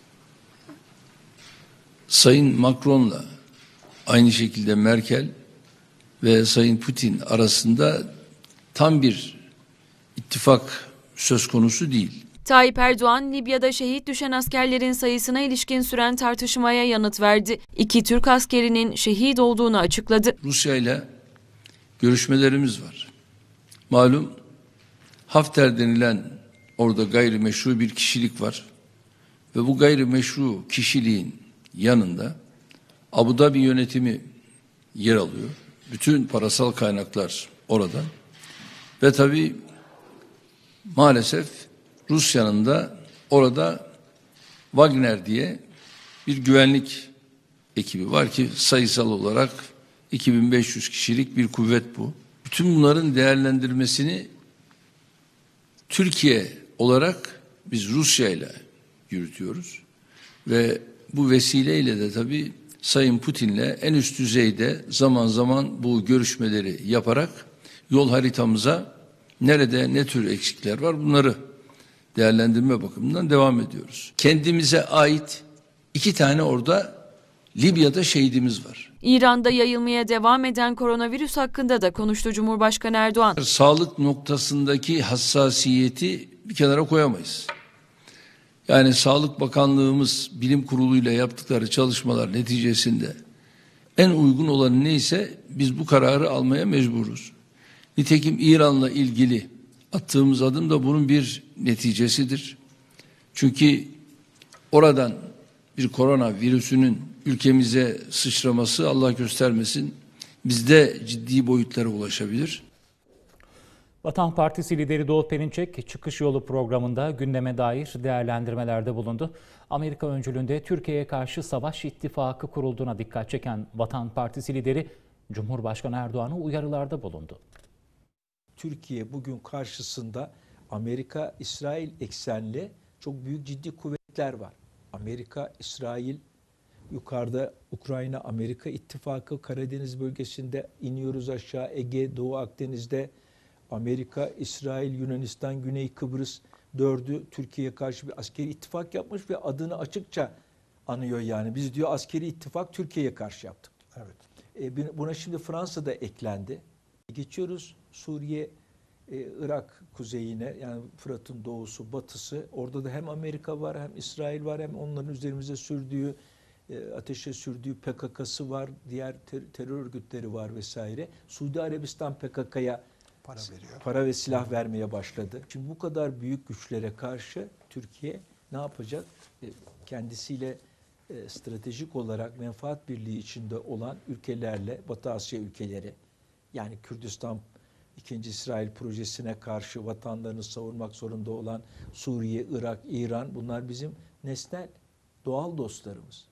Sayın Macron'la aynı şekilde Merkel ve Sayın Putin arasında tam bir ittifak söz konusu değil. Tayyip Erdoğan, Libya'da şehit düşen askerlerin sayısına ilişkin süren tartışmaya yanıt verdi. İki Türk askerinin şehit olduğunu açıkladı. Rusya ile görüşmelerimiz var. Malum Hafter denilen orada gayrimeşru bir kişilik var. Ve bu gayrimeşru kişiliğin yanında Abu Dhabi yönetimi yer alıyor. Bütün parasal kaynaklar orada. Ve tabii maalesef Rusya'nın da orada Wagner diye bir güvenlik ekibi var ki sayısal olarak iki bin beş yüz kişilik bir kuvvet bu. Bütün bunların değerlendirmesini Türkiye olarak biz Rusya ile yürütüyoruz ve bu vesileyle de tabii Sayın Putin'le en üst düzeyde zaman zaman bu görüşmeleri yaparak yol haritamıza nerede ne tür eksikler var bunları değerlendirme bakımından devam ediyoruz. Kendimize ait iki tane orada Libya'da şehidimiz var. İran'da yayılmaya devam eden koronavirüs hakkında da konuştu Cumhurbaşkanı Erdoğan. Sağlık noktasındaki hassasiyeti bir kenara koyamayız. Yani Sağlık Bakanlığımız Bilim Kurulu'yla yaptıkları çalışmalar neticesinde en uygun olanı neyse biz bu kararı almaya mecburuz. Nitekim İran'la ilgili attığımız adım da bunun bir neticesidir. Çünkü oradan bir korona virüsünün ülkemize sıçraması Allah göstermesin bizde ciddi boyutlara ulaşabilir. Vatan Partisi lideri Doğu Perinçek çıkış yolu programında gündeme dair değerlendirmelerde bulundu. Amerika öncülüğünde Türkiye'ye karşı savaş ittifakı kurulduğuna dikkat çeken Vatan Partisi lideri Cumhurbaşkanı Erdoğan'a uyarılarda bulundu. Türkiye bugün karşısında Amerika, İsrail eksenli çok büyük ciddi kuvvetler var. Amerika, İsrail, yukarıda Ukrayna, Amerika ittifakı, Karadeniz bölgesinde iniyoruz aşağı, Ege, Doğu Akdeniz'de Amerika, İsrail, Yunanistan, Güney Kıbrıs dördü Türkiye'ye karşı bir askeri ittifak yapmış ve adını açıkça anıyor yani. Biz diyor askeri ittifak Türkiye'ye karşı yaptık. Evet. E, buna şimdi Fransa da eklendi. Geçiyoruz Suriye, e, Irak kuzeyine, yani Fırat'ın doğusu, batısı. Orada da hem Amerika var, hem İsrail var, hem onların üzerimize sürdüğü, e, ateşe sürdüğü P K K'sı var, diğer ter terör örgütleri var vesaire. Suudi Arabistan P K K'ya para veriyor. Para ve silah Hı. vermeye başladı. Şimdi bu kadar büyük güçlere karşı Türkiye ne yapacak? E, kendisiyle e, stratejik olarak menfaat birliği içinde olan ülkelerle, Batı Asya ülkeleri, yani Kürdistan ikinci İsrail projesine karşı vatanlarını savunmak zorunda olan Suriye, Irak, İran, bunlar bizim nesnel, doğal dostlarımız.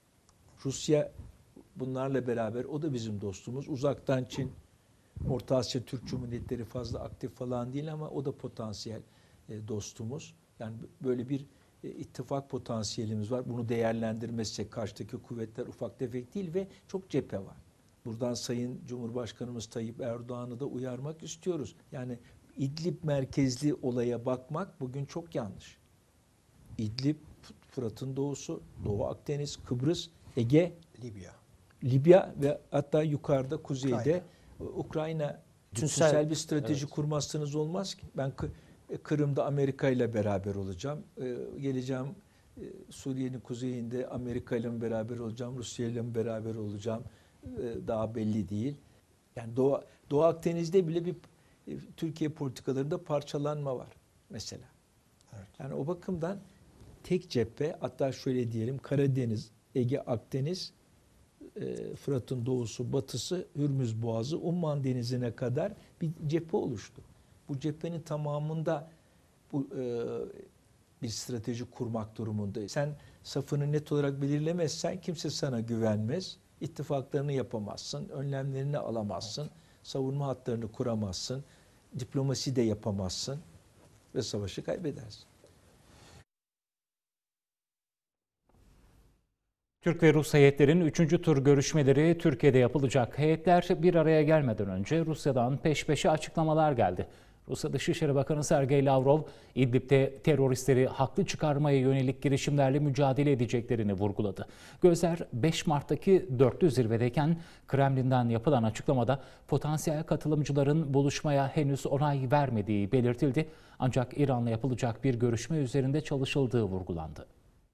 Rusya bunlarla beraber, o da bizim dostumuz. Uzaktan Çin, Orta Asya Türk Cumhuriyetleri fazla aktif falan değil ama o da potansiyel e, dostumuz. Yani böyle bir e, ittifak potansiyelimiz var. Bunu değerlendirmezsek karşıdaki kuvvetler ufak tefek değil ve çok cephe var. Buradan Sayın Cumhurbaşkanımız Tayyip Erdoğan'ı da uyarmak istiyoruz. Yani İdlib merkezli olaya bakmak bugün çok yanlış. İdlib, Fırat'ın doğusu, Doğu Akdeniz, Kıbrıs, Ege, Libya. Libya ve hatta yukarıda kuzeyde Ukrayna, Ukrayna bütünsel bir strateji evet. kurmazsanız olmaz ki. Ben Kırım'da Amerika ile beraber olacağım. Geleceğim Suriye'nin kuzeyinde Amerika ile beraber olacağım. Rusya ile beraber olacağım. Daha belli değil. Yani Doğu, Doğu Akdeniz'de bile bir Türkiye politikalarında parçalanma var mesela. Evet. Yani o bakımdan tek cephe, hatta şöyle diyelim, Karadeniz, Ege, Akdeniz, Fırat'ın doğusu, batısı, Hürmüz Boğazı, Umman Denizi'ne kadar bir cephe oluştu. Bu cephenin tamamında bu e, bir strateji kurmak durumundayız. Sen safını net olarak belirlemezsen kimse sana güvenmez. İttifaklarını yapamazsın, önlemlerini alamazsın, savunma hatlarını kuramazsın, diplomasi de yapamazsın ve savaşı kaybedersin. Türk ve Rus heyetlerin üçüncü tur görüşmeleri Türkiye'de yapılacak. Heyetler bir araya gelmeden önce Rusya'dan peş peşe açıklamalar geldi. Rusya Dışişleri Bakanı Sergey Lavrov, İdlib'de teröristleri haklı çıkarmaya yönelik girişimlerle mücadele edeceklerini vurguladı. Gözler beş Mart'taki dörtlü zirvedeyken Kremlin'den yapılan açıklamada potansiyel katılımcıların buluşmaya henüz onay vermediği belirtildi. Ancak İran'la yapılacak bir görüşme üzerinde çalışıldığı vurgulandı.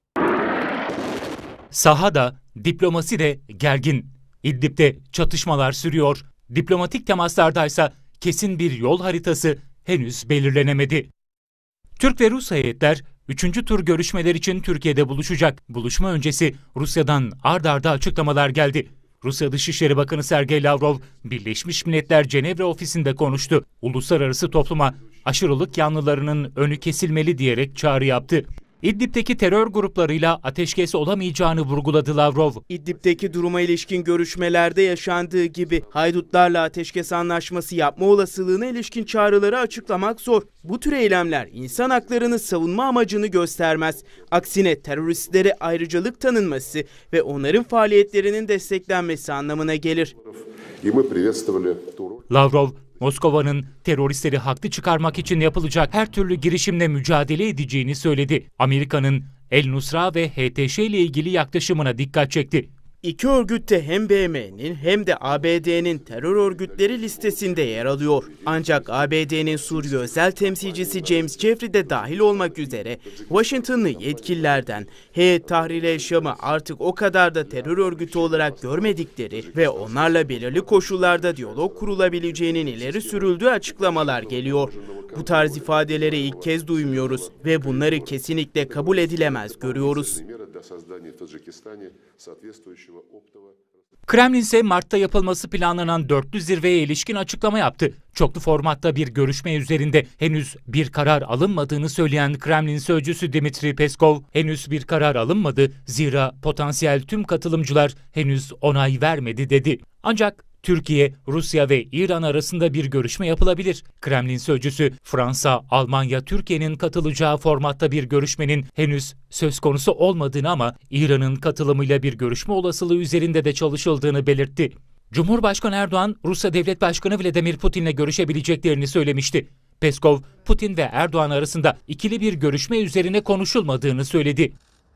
Sahada, diplomasi de gergin. İdlib'de çatışmalar sürüyor. Diplomatik temaslardaysa kesin bir yol haritası henüz belirlenemedi. Türk ve Rus heyetler üçüncü tur görüşmeler için Türkiye'de buluşacak. Buluşma öncesi Rusya'dan ard arda açıklamalar geldi. Rusya Dışişleri Bakanı Sergey Lavrov, Birleşmiş Milletler Cenevre ofisinde konuştu. Uluslararası topluma aşırılık yanlılarının önü kesilmeli diyerek çağrı yaptı. İdlib'deki terör gruplarıyla ateşkes olamayacağını vurguladı Lavrov. İdlib'deki duruma ilişkin görüşmelerde yaşandığı gibi haydutlarla ateşkes anlaşması yapma olasılığına ilişkin çağrıları açıklamak zor. Bu tür eylemler insan haklarını savunma amacını göstermez. Aksine teröristlere ayrıcalık tanınması ve onların faaliyetlerinin desteklenmesi anlamına gelir. Lavrov, Moskova'nın teröristleri haklı çıkarmak için yapılacak her türlü girişimle mücadele edeceğini söyledi. Amerika'nın El Nusra ve H T Ş ile ilgili yaklaşımına dikkat çekti. İki örgüt de hem B M'nin hem de A B D'nin terör örgütleri listesinde yer alıyor. Ancak A B D'nin Suriye özel temsilcisi James Jeffrey de dahil olmak üzere Washington'lı yetkililerden Heyet Tahrir el Şam'ı artık o kadar da terör örgütü olarak görmedikleri ve onlarla belirli koşullarda diyalog kurulabileceğinin ileri sürüldüğü açıklamalar geliyor. Bu tarz ifadeleri ilk kez duymuyoruz ve bunları kesinlikle kabul edilemez görüyoruz. Kremlin ise Mart'ta yapılması planlanan dörtlü zirveye ilişkin açıklama yaptı. Çoklu formatta bir görüşme üzerinde henüz bir karar alınmadığını söyleyen Kremlin sözcüsü Dmitri Peskov, henüz bir karar alınmadı, zira potansiyel tüm katılımcılar henüz onay vermedi dedi. Ancak Türkiye, Rusya ve İran arasında bir görüşme yapılabilir. Kremlin sözcüsü, Fransa, Almanya, Türkiye'nin katılacağı formatta bir görüşmenin henüz söz konusu olmadığını ama İran'ın katılımıyla bir görüşme olasılığı üzerinde de çalışıldığını belirtti. Cumhurbaşkanı Erdoğan, Rusya Devlet Başkanı Vladimir Putin'le görüşebileceklerini söylemişti. Peskov, Putin ve Erdoğan arasında ikili bir görüşme üzerine konuşulmadığını söyledi.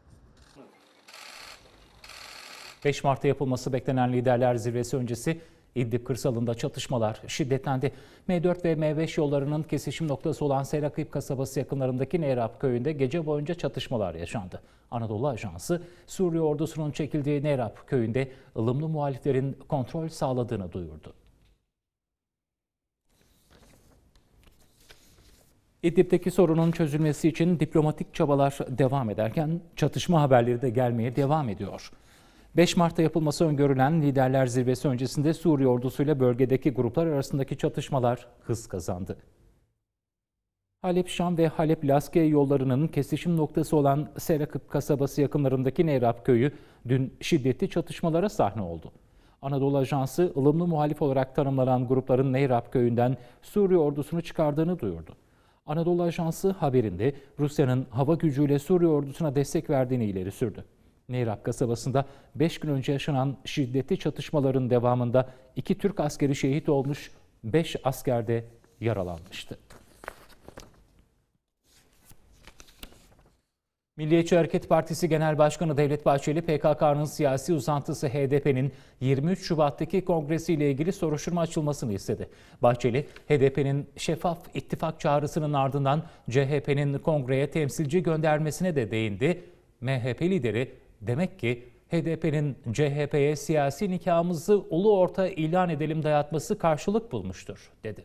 beş Mart'ta yapılması beklenen liderler zirvesi öncesi İdlib kırsalında çatışmalar şiddetlendi. M dört ve M beş yollarının kesişim noktası olan Serakip kasabası yakınlarındaki Neyrab köyünde gece boyunca çatışmalar yaşandı. Anadolu Ajansı, Suriye ordusunun çekildiği Neyrab köyünde ılımlı muhaliflerin kontrol sağladığını duyurdu. İdlib'deki sorunun çözülmesi için diplomatik çabalar devam ederken çatışma haberleri de gelmeye devam ediyor. beş Mart'ta yapılması öngörülen liderler zirvesi öncesinde Suriye ordusuyla bölgedeki gruplar arasındaki çatışmalar hız kazandı. Halep-Şam ve Halep-Laskiye yollarının kesişim noktası olan Serakip kasabası yakınlarındaki Neyrab köyü dün şiddetli çatışmalara sahne oldu. Anadolu Ajansı, ılımlı muhalif olarak tanımlanan grupların Neyrab köyünden Suriye ordusunu çıkardığını duyurdu. Anadolu Ajansı haberinde Rusya'nın hava gücüyle Suriye ordusuna destek verdiğini ileri sürdü. Neyrab kasabasında beş gün önce yaşanan şiddetli çatışmaların devamında iki Türk askeri şehit olmuş, beş asker de yaralanmıştı. Milliyetçi Hareket Partisi Genel Başkanı Devlet Bahçeli, P K K'nın siyasi uzantısı H D P'nin yirmi üç Şubat'taki kongresiyle ilgili soruşturma açılmasını istedi. Bahçeli, H D P'nin şeffaf ittifak çağrısının ardından C H P'nin kongreye temsilci göndermesine de değindi. M H P lideri, demek ki H D P'nin C H P'ye siyasi nikahımızı ulu orta ilan edelim dayatması karşılık bulmuştur, dedi.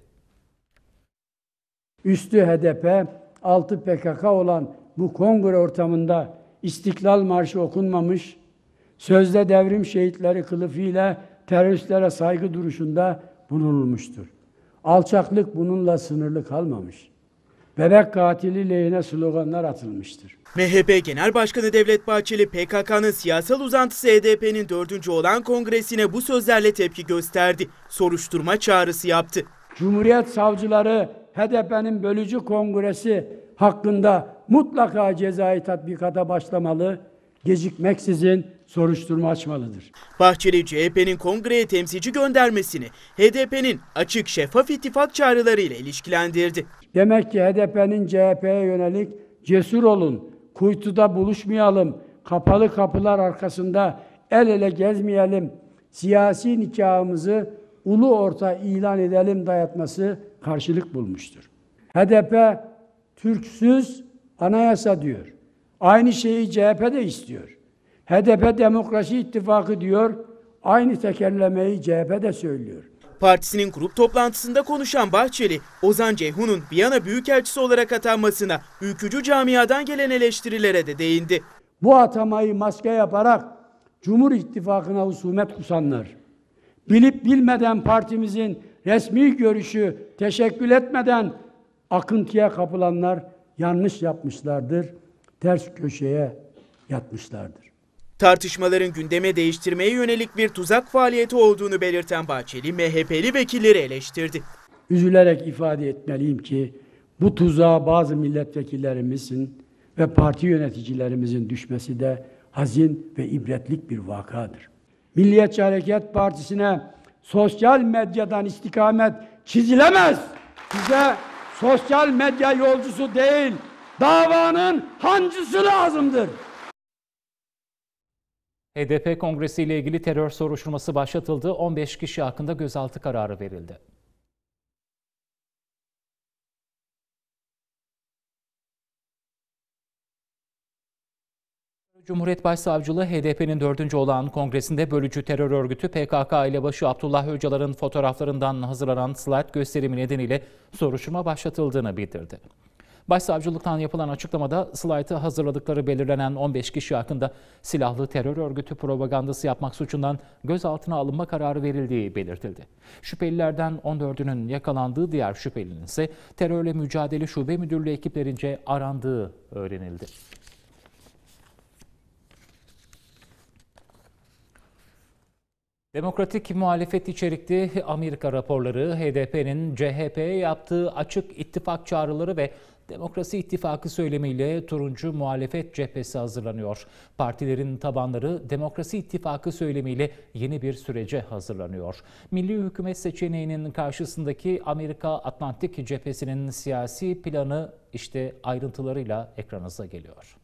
Üstü H D P, altı P K K olan bu kongre ortamında İstiklal Marşı okunmamış, sözde devrim şehitleri kılıfıyla teröristlere saygı duruşunda bulunulmuştur. Alçaklık bununla sınırlı kalmamış. Bebek katili lehine sloganlar atılmıştır. M H P Genel Başkanı Devlet Bahçeli, P K K'nın siyasal uzantısı H D P'nin dördüncü olan kongresine bu sözlerle tepki gösterdi. Soruşturma çağrısı yaptı. Cumhuriyet savcıları H D P'nin bölücü kongresi hakkında mutlaka cezai tatbikata başlamalı, gecikmeksizin soruşturma açmalıdır. Bahçeli, C H P'nin kongreye temsilci göndermesini H D P'nin açık şeffaf ittifak çağrılarıyla ilişkilendirdi. Demek ki H D P'nin C H P'ye yönelik cesur olun, kuytuda buluşmayalım, kapalı kapılar arkasında el ele gezmeyelim, siyasi nikahımızı ulu orta ilan edelim dayatması karşılık bulmuştur. H D P Türksüz anayasa diyor. Aynı şeyi C H P de istiyor. H D P Demokrasi İttifakı diyor. Aynı tekerlemeyi C H P de söylüyor. Partisinin grup toplantısında konuşan Bahçeli, Ozan Ceyhun'un Viyana Büyükelçisi olarak atanmasına ülkücü camiadan gelen eleştirilere de değindi. Bu atamayı maske yaparak Cumhur İttifakı'na husumet kusanlar, bilip bilmeden partimizin resmi görüşü teşekkül etmeden akıntıya kapılanlar yanlış yapmışlardır, ters köşeye yatmışlardır. Tartışmaların gündeme değiştirmeye yönelik bir tuzak faaliyeti olduğunu belirten Bahçeli, M H P'li vekilleri eleştirdi. Üzülerek ifade etmeliyim ki bu tuzağa bazı milletvekillerimizin ve parti yöneticilerimizin düşmesi de hazin ve ibretlik bir vakadır. Milliyetçi Hareket Partisi'ne sosyal medyadan istikamet çizilemez. Size sosyal medya yolcusu değil, davanın hancısı lazımdır. H D P kongresiyle ilgili terör soruşturması başlatıldı. on beş kişi hakkında gözaltı kararı verildi. Cumhuriyet Başsavcılığı H D P'nin dördüncü olağan kongresinde bölücü terör örgütü P K K elebaşı Abdullah Öcalan'ın fotoğraflarından hazırlanan slide gösterimi nedeniyle soruşturma başlatıldığını bildirdi. Başsavcılıktan yapılan açıklamada slaytı hazırladıkları belirlenen on beş kişi hakkında silahlı terör örgütü propagandası yapmak suçundan gözaltına alınma kararı verildiği belirtildi. Şüphelilerden on dördünün yakalandığı, diğer şüphelinin ise terörle mücadele şube müdürlüğü ekiplerince arandığı öğrenildi. Demokratik muhalefet içerikli Amerika raporları, H D P'nin C H P'ye yaptığı açık ittifak çağrıları ve Demokrasi İttifakı söylemiyle turuncu muhalefet cephesi hazırlanıyor. Partilerin tabanları Demokrasi İttifakı söylemiyle yeni bir sürece hazırlanıyor. Milli hükümet seçeneğinin karşısındaki Amerika Atlantik cephesinin siyasi planı işte ayrıntılarıyla ekranınıza geliyor.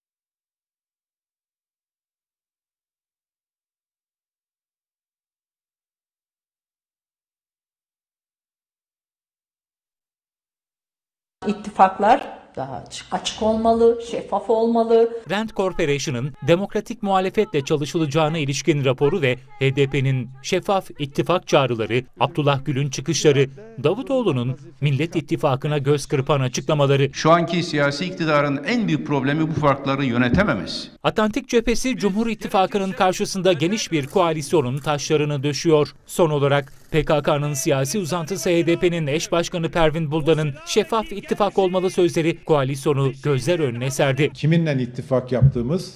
İttifaklar daha açık olmalı, şeffaf olmalı. Rand Corporation'ın demokratik muhalefetle çalışılacağına ilişkin raporu ve H D P'nin şeffaf ittifak çağrıları, Abdullah Gül'ün çıkışları, Davutoğlu'nun Millet İttifakı'na göz kırpan açıklamaları. Şu anki siyasi iktidarın en büyük problemi bu farkları yönetememesi. Atlantik cephesi Cumhur İttifakı'nın karşısında geniş bir koalisyonun taşlarını döşüyor. Son olarak P K K'nın siyasi uzantısı H D P'nin eş başkanı Pervin Buldan'ın şeffaf ittifak olmalı sözleri koalisyonu gözler önüne serdi. Kiminle ittifak yaptığımız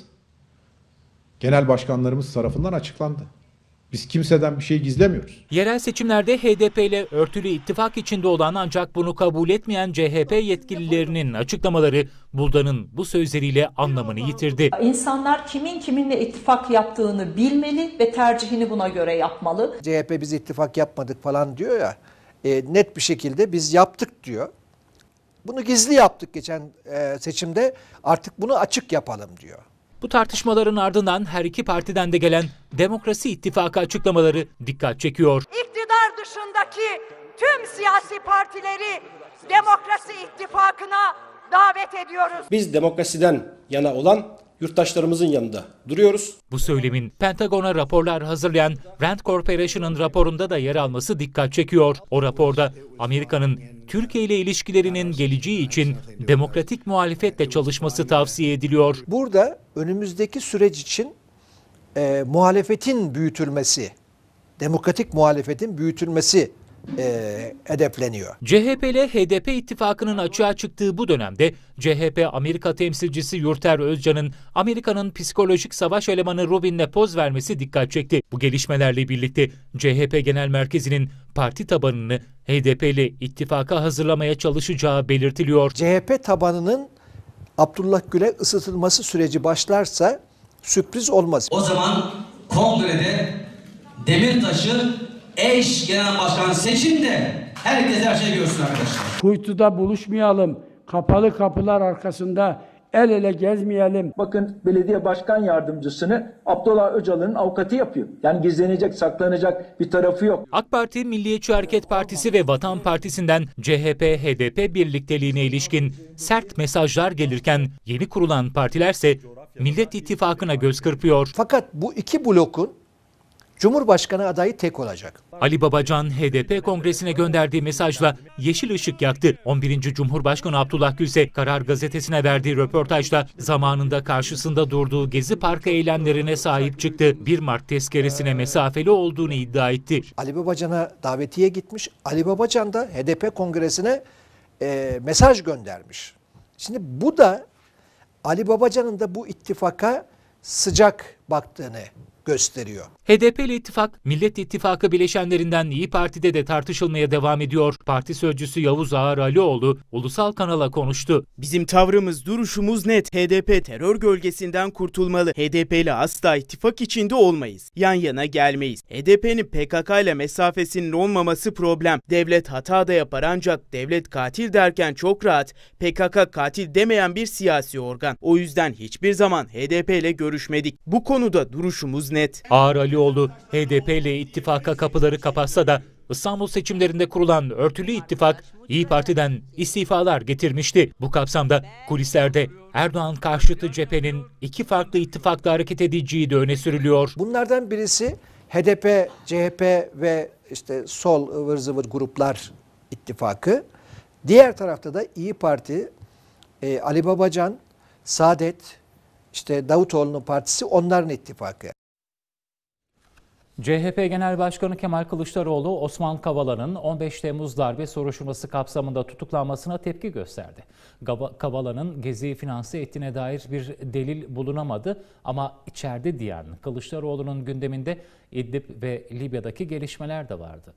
genel başkanlarımız tarafından açıklandı. Biz kimseden bir şey gizlemiyoruz. Yerel seçimlerde H D P ile örtülü ittifak içinde olan ancak bunu kabul etmeyen C H P yetkililerinin açıklamaları Buldan'ın bu sözleriyle anlamını yitirdi. İnsanlar kimin kiminle ittifak yaptığını bilmeli ve tercihini buna göre yapmalı. C H P biz ittifak yapmadık falan diyor ya, e, net bir şekilde biz yaptık diyor. Bunu gizli yaptık geçen e, seçimde, artık bunu açık yapalım diyor. Bu tartışmaların ardından her iki partiden de gelen Demokrasi İttifakı açıklamaları dikkat çekiyor. İktidar dışındaki tüm siyasi partileri Demokrasi İttifakı'na davet ediyoruz. Biz demokrasiden yana olan yurttaşlarımızın yanında duruyoruz. Bu söylemin Pentagon'a raporlar hazırlayan Rand Corporation'ın raporunda da yer alması dikkat çekiyor. O raporda Amerika'nın Türkiye ile ilişkilerinin geleceği için demokratik muhalefetle çalışması tavsiye ediliyor. Burada önümüzdeki süreç için e, muhalefetin büyütülmesi, demokratik muhalefetin büyütülmesi E, hedefleniyor. C H P ile H D P ittifakının açığa çıktığı bu dönemde C H P Amerika temsilcisi Yurter Özcan'ın Amerika'nın psikolojik savaş elemanı Rubin'le poz vermesi dikkat çekti. Bu gelişmelerle birlikte C H P Genel Merkezi'nin parti tabanını H D P ile ittifaka hazırlamaya çalışacağı belirtiliyor. C H P tabanının Abdullah Gül'e ısıtılması süreci başlarsa sürpriz olmaz. O zaman kongrede Demirtaş'ı eş genel başkan seçin de herkes her şeyi görsün arkadaşlar. Kuytuda buluşmayalım, kapalı kapılar arkasında el ele gezmeyelim. Bakın belediye başkan yardımcısını Abdullah Öcalan'ın avukatı yapıyor. Yani gizlenecek, saklanacak bir tarafı yok. AK Parti, Milliyetçi Hareket Partisi ve Vatan Partisi'nden C H P H D P birlikteliğine ilişkin sert mesajlar gelirken yeni kurulan partilerse Millet İttifakı'na göz kırpıyor. Fakat bu iki blokun Cumhurbaşkanı adayı tek olacak. Ali Babacan H D P kongresine gönderdiği mesajla yeşil ışık yaktı. on birinci Cumhurbaşkanı Abdullah Gül ise Karar Gazetesi'ne verdiği röportajda zamanında karşısında durduğu Gezi Parkı eylemlerine sahip çıktı. bir Mart tezkeresine mesafeli olduğunu iddia etti. Ali Babacan'a davetiye gitmiş. Ali Babacan da H D P kongresine e, mesaj göndermiş. Şimdi bu da Ali Babacan'ın da bu ittifaka sıcak baktığını gösteriyor. H D P'li ittifak, Millet İttifakı bileşenlerinden İyi Parti'de de tartışılmaya devam ediyor. Parti sözcüsü Yavuz Ağaralioğlu ulusal kanala konuştu. Bizim tavrımız, duruşumuz net. H D P terör gölgesinden kurtulmalı. H D P ile asla ittifak içinde olmayız. Yan yana gelmeyiz. H D P'nin P K K ile mesafesinin olmaması problem. Devlet hata da yapar ancak devlet katil derken çok rahat. P K K katil demeyen bir siyasi organ. O yüzden hiçbir zaman H D P ile görüşmedik. Bu konuda duruşumuz net. Ağaralioğlu, H D P ile ittifaka kapıları kapatsa da İstanbul seçimlerinde kurulan örtülü ittifak İyi Parti'den istifalar getirmişti. Bu kapsamda kulislerde Erdoğan karşıtı cephenin iki farklı ittifakta hareket edeceği de öne sürülüyor. Bunlardan birisi H D P, C H P ve işte sol ıvır zıvır gruplar ittifakı. Diğer tarafta da İyi Parti, e, Ali Babacan, Saadet, işte Davutoğlu'nun partisi, onların ittifakı. C H P Genel Başkanı Kemal Kılıçdaroğlu, Osman Kavala'nın on beş Temmuz darbe soruşturması kapsamında tutuklanmasına tepki gösterdi. Kavala'nın Gezi'yi finanse ettiğine dair bir delil bulunamadı ama içeride diyen Kılıçdaroğlu'nun gündeminde İdlib ve Libya'daki gelişmeler de vardı.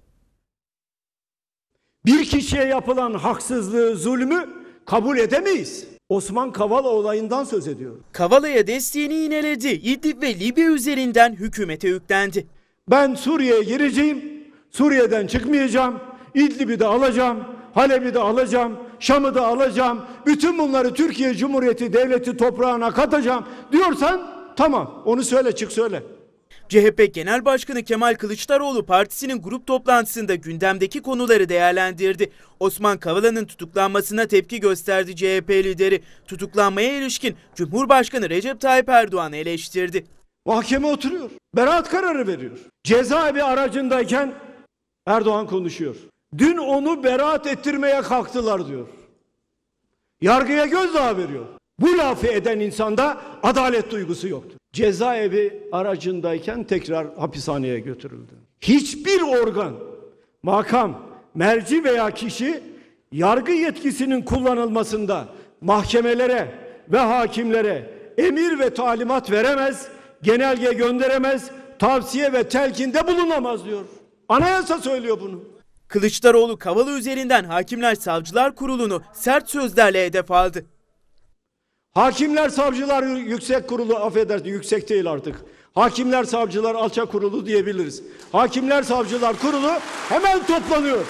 Bir kişiye yapılan haksızlığı, zulmü kabul edemeyiz. Osman Kavala olayından söz ediyorum. Kavala'ya desteğini yineledi. İdlib ve Libya üzerinden hükümete yüklendi. Ben Suriye'ye gireceğim, Suriye'den çıkmayacağım, İdlib'i de alacağım, Halep'i de alacağım, Şam'ı da alacağım, bütün bunları Türkiye Cumhuriyeti Devleti toprağına katacağım diyorsan tamam, onu söyle, çık söyle. C H P Genel Başkanı Kemal Kılıçdaroğlu partisinin grup toplantısında gündemdeki konuları değerlendirdi. Osman Kavala'nın tutuklanmasına tepki gösterdi C H P lideri. Tutuklanmaya ilişkin Cumhurbaşkanı Recep Tayyip Erdoğan'ı eleştirdi. Mahkeme oturuyor, beraat kararı veriyor. Cezaevi aracındayken Erdoğan konuşuyor. Dün onu beraat ettirmeye kalktılar diyor. Yargıya gözdağı veriyor. Bu lafı eden insanda adalet duygusu yoktur. Cezaevi aracındayken tekrar hapishaneye götürüldü. Hiçbir organ, makam, merci veya kişi yargı yetkisinin kullanılmasında mahkemelere ve hakimlere emir ve talimat veremez, genelge gönderemez, tavsiye ve telkinde bulunamaz diyor. Anayasa söylüyor bunu. Kılıçdaroğlu Kavala üzerinden Hakimler Savcılar Kurulu'nu sert sözlerle hedef aldı. Hakimler Savcılar Yüksek Kurulu, affedersin, yüksek değil artık. Hakimler Savcılar Alçak Kurulu diyebiliriz. Hakimler Savcılar Kurulu hemen toplanıyor.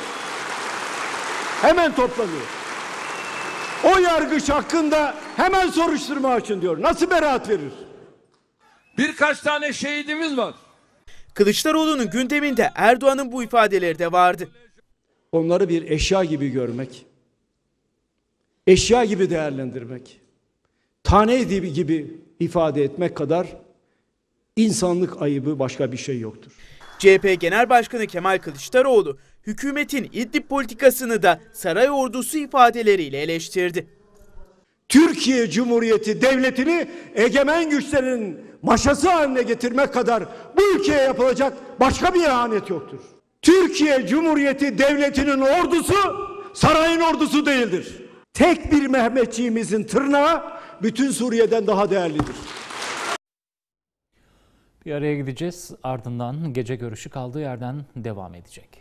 Hemen toplanıyor. O yargıç hakkında hemen soruşturma açın diyor. Nasıl beraat verir? Birkaç tane şehidimiz var. Kılıçdaroğlu'nun gündeminde Erdoğan'ın bu ifadeleri de vardı. Onları bir eşya gibi görmek, eşya gibi değerlendirmek, tane gibi ifade etmek kadar insanlık ayıbı başka bir şey yoktur. C H P Genel Başkanı Kemal Kılıçdaroğlu, hükümetin İdlib politikasını da saray ordusu ifadeleriyle eleştirdi. Türkiye Cumhuriyeti Devleti'ni egemen güçlerin maşası haline getirmek kadar bu ülkeye yapılacak başka bir ihanet yoktur. Türkiye Cumhuriyeti Devleti'nin ordusu sarayın ordusu değildir. Tek bir Mehmetçiğimizin tırnağı bütün Suriye'den daha değerlidir. Bir araya gideceğiz, ardından gece görüşü kaldığı yerden devam edecek.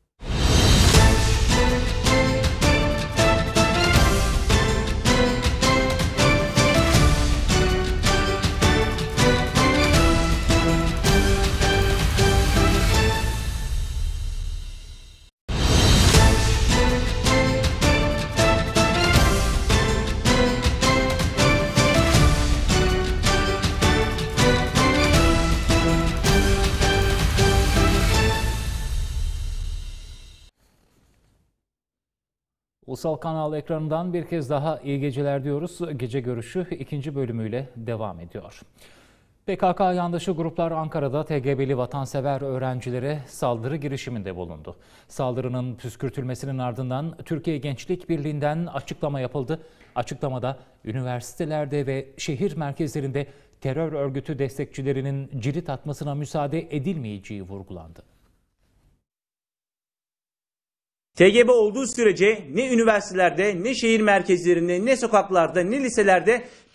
Ulusal Kanal ekranından bir kez daha iyi geceler diyoruz. Gece görüşü ikinci bölümüyle devam ediyor. P K K yandaşı gruplar Ankara'da T G B'li vatansever öğrencilere saldırı girişiminde bulundu. Saldırının püskürtülmesinin ardından Türkiye Gençlik Birliği'nden açıklama yapıldı. Açıklamada üniversitelerde ve şehir merkezlerinde terör örgütü destekçilerinin cirit atmasına müsaade edilmeyeceği vurgulandı. T G B olduğu sürece ne üniversitelerde, ne şehir merkezlerinde, ne sokaklarda, ne liselerde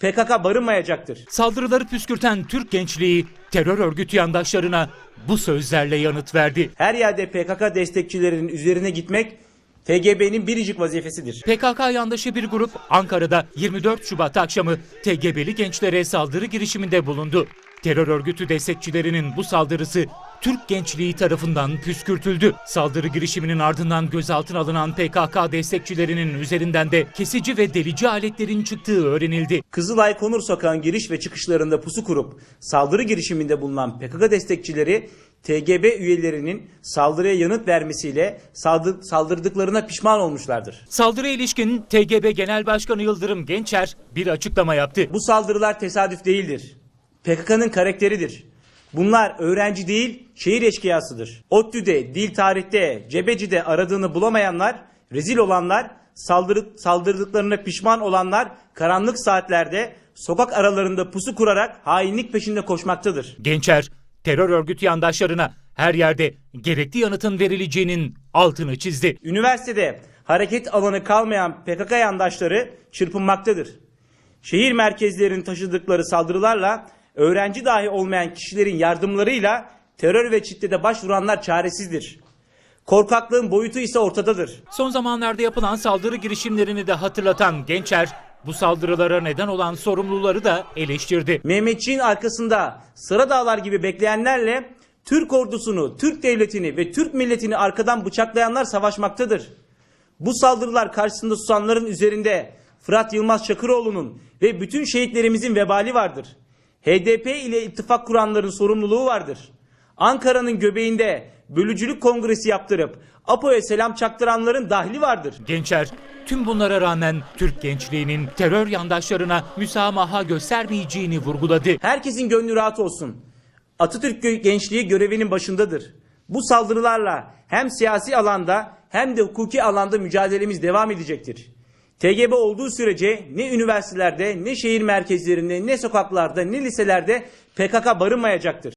P K K barınmayacaktır. Saldırıları püskürten Türk gençliği terör örgütü yandaşlarına bu sözlerle yanıt verdi. Her yerde P K K destekçilerinin üzerine gitmek T G B'nin biricik vazifesidir. P K K yandaşı bir grup Ankara'da yirmi dört Şubat akşamı T G B'li gençlere saldırı girişiminde bulundu. Terör örgütü destekçilerinin bu saldırısı Türk gençliği tarafından püskürtüldü. Saldırı girişiminin ardından gözaltına alınan P K K destekçilerinin üzerinden de kesici ve delici aletlerin çıktığı öğrenildi. Kızılay Konur Sokağı'nın giriş ve çıkışlarında pusu kurup saldırı girişiminde bulunan P K K destekçileri T G B üyelerinin saldırıya yanıt vermesiyle saldır, saldırdıklarına pişman olmuşlardır. Saldırıya ilişkin T G B Genel Başkanı Yıldırım Gençer bir açıklama yaptı. Bu saldırılar tesadüf değildir. P K K'nın karakteridir. Bunlar öğrenci değil, şehir eşkıyasıdır. ODTÜ'de, dil tarihte, Cebeci'de aradığını bulamayanlar, rezil olanlar, saldırı, saldırdıklarına pişman olanlar karanlık saatlerde sokak aralarında pusu kurarak hainlik peşinde koşmaktadır. Gençer, terör örgütü yandaşlarına her yerde gerekli yanıtın verileceğinin altını çizdi. Üniversitede hareket alanı kalmayan P K K yandaşları çırpınmaktadır. Şehir merkezlerinin taşıdıkları saldırılarla öğrenci dahi olmayan kişilerin yardımlarıyla terör ve şiddete başvuranlar çaresizdir. Korkaklığın boyutu ise ortadadır. Son zamanlarda yapılan saldırı girişimlerini de hatırlatan Gençer, bu saldırılara neden olan sorumluları da eleştirdi. Mehmetçiğin arkasında Sıra Dağlar gibi bekleyenlerle Türk ordusunu, Türk devletini ve Türk milletini arkadan bıçaklayanlar savaşmaktadır. Bu saldırılar karşısında susanların üzerinde Fırat Yılmaz Çakıroğlu'nun ve bütün şehitlerimizin vebali vardır. H D P ile ittifak kuranların sorumluluğu vardır. Ankara'nın göbeğinde bölücülük kongresi yaptırıp APO'ya selam çaktıranların dahli vardır. Gençer, tüm bunlara rağmen Türk gençliğinin terör yandaşlarına müsamaha göstermeyeceğini vurguladı. Herkesin gönlü rahat olsun. Atatürk gençliği görevinin başındadır. Bu saldırılarla hem siyasi alanda hem de hukuki alanda mücadelemiz devam edecektir. T G B olduğu sürece ne üniversitelerde, ne şehir merkezlerinde, ne sokaklarda, ne liselerde P K K barınmayacaktır.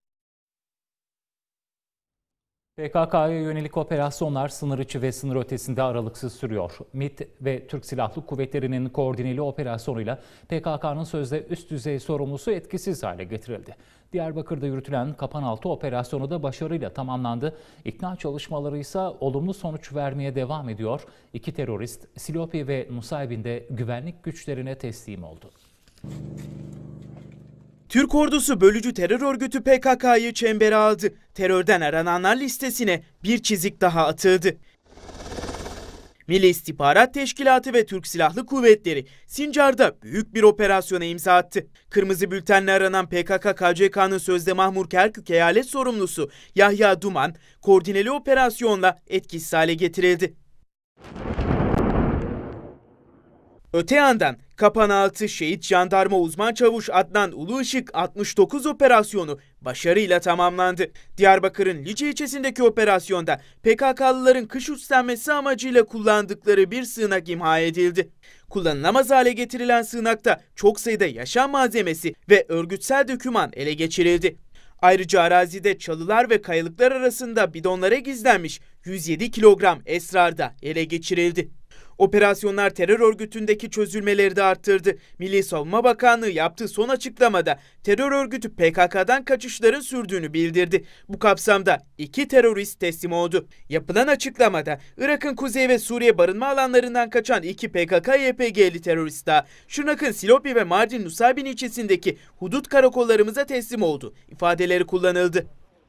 P K K'ya yönelik operasyonlar sınır içi ve sınır ötesinde aralıksız sürüyor. MİT ve Türk Silahlı Kuvvetleri'nin koordineli operasyonuyla P K K'nın sözde üst düzey sorumlusu etkisiz hale getirildi. Diyarbakır'da yürütülen Kapanaltı operasyonu da başarıyla tamamlandı. İkna çalışmaları ise olumlu sonuç vermeye devam ediyor. İki terörist Silopi ve Nusaybin'de güvenlik güçlerine teslim oldu. Türk ordusu bölücü terör örgütü P K K'yı çembere aldı. Terörden arananlar listesine bir çizik daha atıldı. Milli İstihbarat Teşkilatı ve Türk Silahlı Kuvvetleri Sincar'da büyük bir operasyona imza attı. Kırmızı bültenle aranan P K K K C K'nın sözde Mahmur Kerkük eyalet sorumlusu Yahya Duman, koordineli operasyonla etkisiz hale getirildi. Öte yandan Kapanaltı Şehit Jandarma Uzman Çavuş Adnan Uluışık altmış dokuz operasyonu başarıyla tamamlandı. Diyarbakır'ın Lice ilçesindeki operasyonda P K K'lıların kış üstlenmesi amacıyla kullandıkları bir sığınak imha edildi. Kullanılamaz hale getirilen sığınakta çok sayıda yaşam malzemesi ve örgütsel doküman ele geçirildi. Ayrıca arazide çalılar ve kayalıklar arasında bidonlara gizlenmiş yüz yedi kilogram esrar da ele geçirildi. Operasyonlar terör örgütündeki çözülmeleri de arttırdı. Milli Savunma Bakanlığı yaptığı son açıklamada terör örgütü P K K'dan kaçışların sürdüğünü bildirdi. Bu kapsamda iki terörist teslim oldu. Yapılan açıklamada Irak'ın kuzey ve Suriye barınma alanlarından kaçan iki P K K Y P G'li terörist daha Şırnak'ın Silopi ve Mardin Nusaybin ilçesindeki hudut karakollarımıza teslim oldu ifadeleri kullanıldı.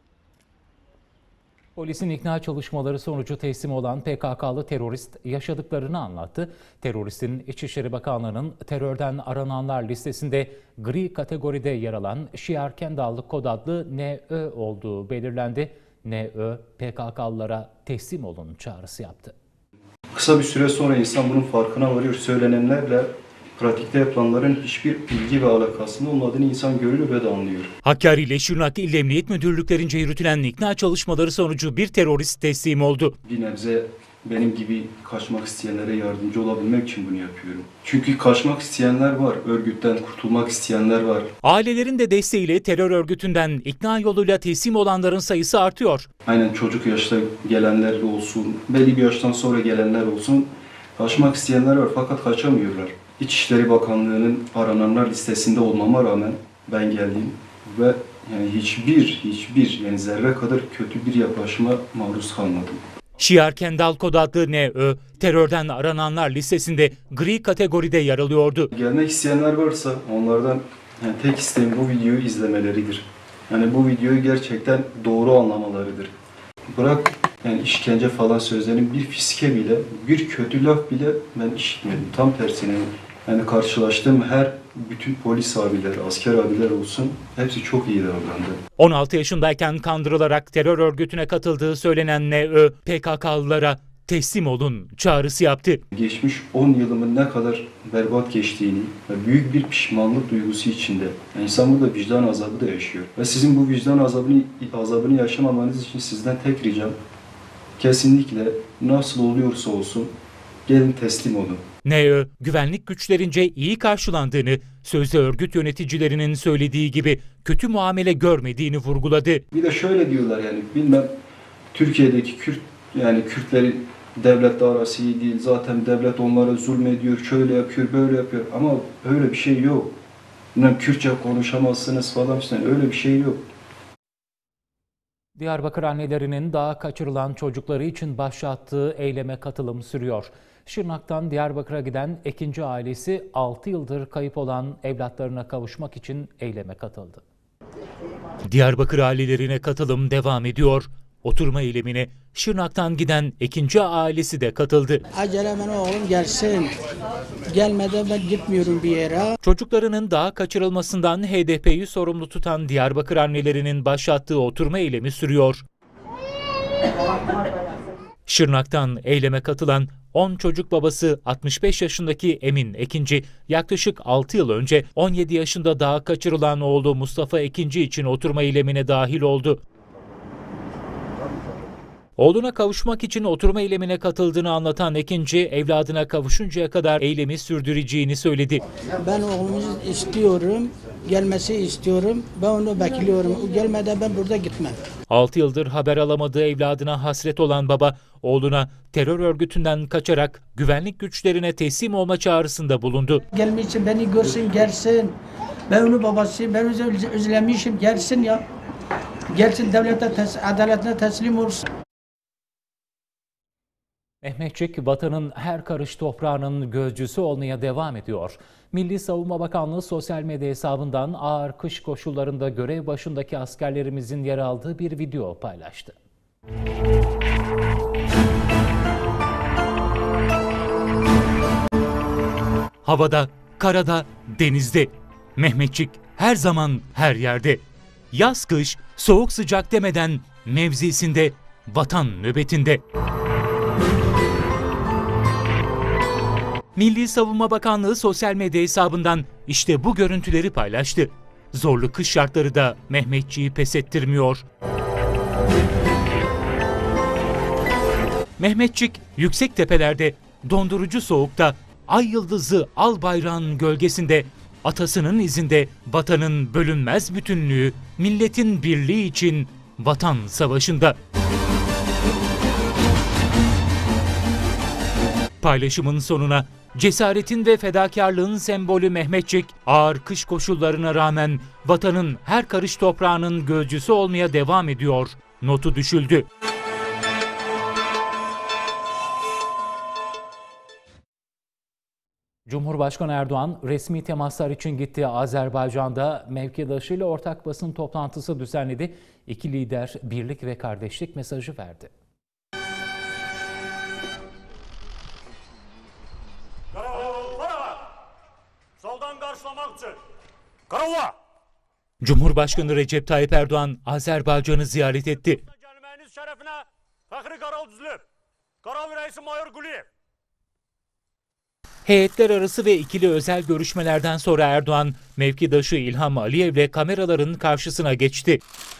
Polisin ikna çalışmaları sonucu teslim olan P K K'lı terörist yaşadıklarını anlattı. Teröristin İçişleri Bakanlığı'nın terörden arananlar listesinde gri kategoride yer alan Şiar Kendallı kod adlı N Ö olduğu belirlendi. N Ö, P K K'lılara teslim olun çağrısı yaptı. Kısa bir süre sonra insan bunun farkına varıyor. Söylenenlerle pratikte yapılanların hiçbir ilgi ve alakasının olmadığını insan görüyor ve de anlıyor. Hakkari ile Şırnak İl Emniyet Müdürlüklerince yürütülen ikna çalışmaları sonucu bir terörist teslim oldu. Bir nebze benim gibi kaçmak isteyenlere yardımcı olabilmek için bunu yapıyorum. Çünkü kaçmak isteyenler var, örgütten kurtulmak isteyenler var. Ailelerin de desteğiyle terör örgütünden ikna yoluyla teslim olanların sayısı artıyor. Aynen çocuk yaşta gelenler olsun, belli bir yaştan sonra gelenler olsun. Kaçmak isteyenler var fakat kaçamıyorlar. İçişleri Bakanlığı'nın arananlar listesinde olmama rağmen ben geldim ve yani hiçbir hiçbir yani zerre kadar kötü bir yaklaşıma maruz kalmadım. Şiar Kendal kod adlı N Ö, terörden arananlar listesinde gri kategoride yer alıyordu. Gelmek isteyenler varsa onlardan yani tek isteğim bu videoyu izlemeleridir. Yani bu videoyu gerçekten doğru anlamalarıdır. Bırak yani işkence falan sözlerin bir fiske bile, bir kötü laf bile ben işitmedim. Tam tersine yani karşılaştığım her bütün polis abiler, asker abiler olsun hepsi çok iyi davrandı. on altı yaşındayken kandırılarak terör örgütüne katıldığı söylenen N Ö, P K K'lılara teslim olun çağrısı yaptı. Geçmiş on yılımın ne kadar berbat geçtiğini ve büyük bir pişmanlık duygusu içinde. Yani insan burada vicdan azabı da yaşıyor. Ve sizin bu vicdan azabını, azabını yaşamamanız için sizden tek ricam kesinlikle nasıl oluyorsa olsun gelin teslim olun. N Ö, güvenlik güçlerince iyi karşılandığını, sözde örgüt yöneticilerinin söylediği gibi kötü muamele görmediğini vurguladı. Bir de şöyle diyorlar yani bilmem Türkiye'deki Kürt yani Kürtlerin devletle arası iyi değil. Zaten devlet onlara zulmediyor, şöyle yapıyor, böyle yapıyor. Ama öyle bir şey yok. Bilmem Kürtçe konuşamazsınız falan filan öyle bir şey yok. Diyarbakır annelerinin daha kaçırılan çocukları için başlattığı eyleme katılım sürüyor. Şırnak'tan Diyarbakır'a giden Ekinci ailesi altı yıldır kayıp olan evlatlarına kavuşmak için eyleme katıldı. Diyarbakır ailelerine katılım devam ediyor. Oturma eylemine Şırnak'tan giden Ekinci ailesi de katıldı. Acele ben oğlum gelsin. Gelmeden ben gitmiyorum bir yere. Çocuklarının daha kaçırılmasından H D P'yi sorumlu tutan Diyarbakır annelerinin başlattığı oturma eylemi sürüyor. Şırnak'tan eyleme katılan on çocuk babası altmış beş yaşındaki Emin Ekinci, yaklaşık altı yıl önce on yedi yaşında daha kaçırılan oğlu Mustafa Ekinci için oturma eylemine dahil oldu. Oğluna kavuşmak için oturma eylemine katıldığını anlatan Ekinci, evladına kavuşuncaya kadar eylemi sürdüreceğini söyledi. Ben oğlumu istiyorum, gelmesi istiyorum, ben onu bekliyorum. O gelmeden ben burada gitmem. altı yıldır haber alamadığı evladına hasret olan baba, oğluna terör örgütünden kaçarak güvenlik güçlerine teslim olma çağrısında bulundu. Gelmek için beni görsün, gelsin. Ben onun babasıyım, ben özlemişim, gelsin ya. Gelsin devlete, tes adaletine teslim olsun. Mehmetçik, vatanın her karış toprağının gözcüsü olmaya devam ediyor. Milli Savunma Bakanlığı sosyal medya hesabından ağır kış koşullarında görev başındaki askerlerimizin yer aldığı bir video paylaştı. Havada, karada, denizde. Mehmetçik her zaman her yerde. Yaz kış, soğuk sıcak demeden mevzisinde, vatan nöbetinde. Milli Savunma Bakanlığı sosyal medya hesabından işte bu görüntüleri paylaştı. Zorlu kış şartları da Mehmetçiği pes ettirmiyor. Mehmetçik yüksek tepelerde, dondurucu soğukta, ay yıldızı al bayrağın gölgesinde, atasının izinde vatanın bölünmez bütünlüğü, milletin birliği için vatan savaşında. Paylaşımın sonuna cesaretin ve fedakarlığın sembolü Mehmetçik, ağır kış koşullarına rağmen vatanın her karış toprağının gözcüsü olmaya devam ediyor notu düşüldü. Cumhurbaşkanı Erdoğan resmi temaslar için gittiği Azerbaycan'da mevkidaşıyla ortak basın toplantısı düzenledi. İki lider birlik ve kardeşlik mesajı verdi. Soldan karşılamak için. Karova! Cumhurbaşkanı Recep Tayyip Erdoğan Azerbaycan'ı ziyaret etti. Gelmeniz şerefine Fahri Karal Düzlüp, Karal Reisi Mayor Guliyev. Heyetler arası ve ikili özel görüşmelerden sonra Erdoğan, mevkidaşı İlham Aliyev'le kameraların karşısına geçti.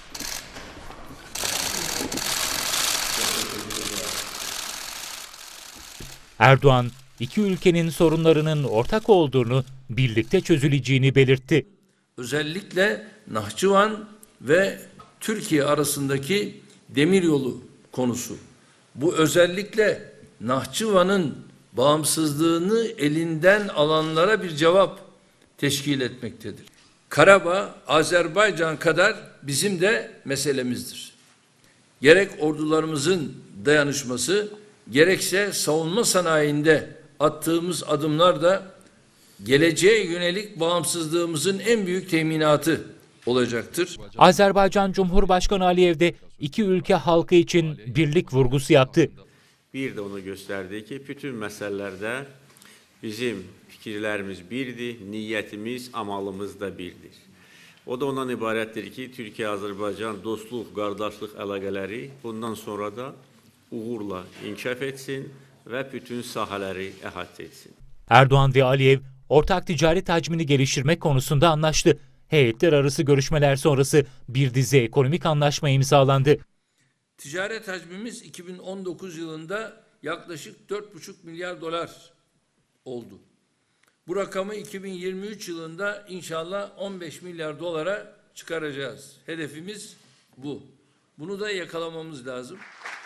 Erdoğan, iki ülkenin sorunlarının ortak olduğunu, birlikte çözüleceğini belirtti. Özellikle Nahçıvan ve Türkiye arasındaki demiryolu konusu. Bu özellikle Nahçıvan'ın bağımsızlığını elinden alanlara bir cevap teşkil etmektedir. Karabağ, Azerbaycan kadar bizim de meselemizdir. Gerek ordularımızın dayanışması, gerekse savunma sanayinde attığımız adımlar da geleceğe yönelik bağımsızlığımızın en büyük teminatı olacaktır. Azerbaycan Cumhurbaşkanı Aliyev de iki ülke halkı için birlik vurgusu yaptı. Bir de onu gösterdi ki bütün meselelerde bizim fikirlerimiz birdir, niyetimiz, amalımız da birdir. O da ondan ibarətdir ki, Türkiye-Azərbaycan dostluq, qardaşlıq əlaqələri bundan sonra da uğurla inkişaf etsin ve bütün sahaları əhatə etsin. Erdoğan ve Aliyev ortak ticaret hacmini geliştirmek konusunda anlaştı. Heyetler arası görüşmeler sonrası bir dizi ekonomik anlaşma imzalandı. Ticaret hacmimiz iki bin on dokuz yılında yaklaşık dört buçuk milyar dolar oldu. Bu rakamı iki bin yirmi üç yılında inşallah on beş milyar dolara çıkaracağız. Hedefimiz bu. Bunu da yakalamamız lazım.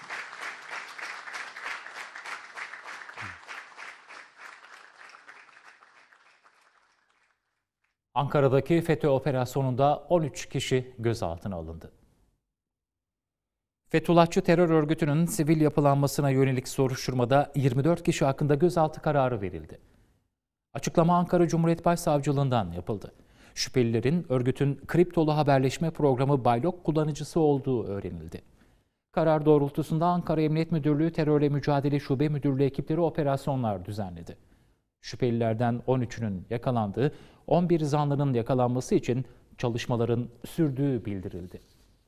Ankara'daki FETÖ operasyonunda on üç kişi gözaltına alındı. Fethullahçı terör örgütünün sivil yapılanmasına yönelik soruşturmada yirmi dört kişi hakkında gözaltı kararı verildi. Açıklama Ankara Cumhuriyet Başsavcılığından yapıldı. Şüphelilerin örgütün kriptolu haberleşme programı Baylok kullanıcısı olduğu öğrenildi. Karar doğrultusunda Ankara Emniyet Müdürlüğü Terörle Mücadele Şube Müdürlüğü ekipleri operasyonlar düzenledi. Şüphelilerden on üçünün yakalandığı, on bir zanlının yakalanması için çalışmaların sürdüğü bildirildi.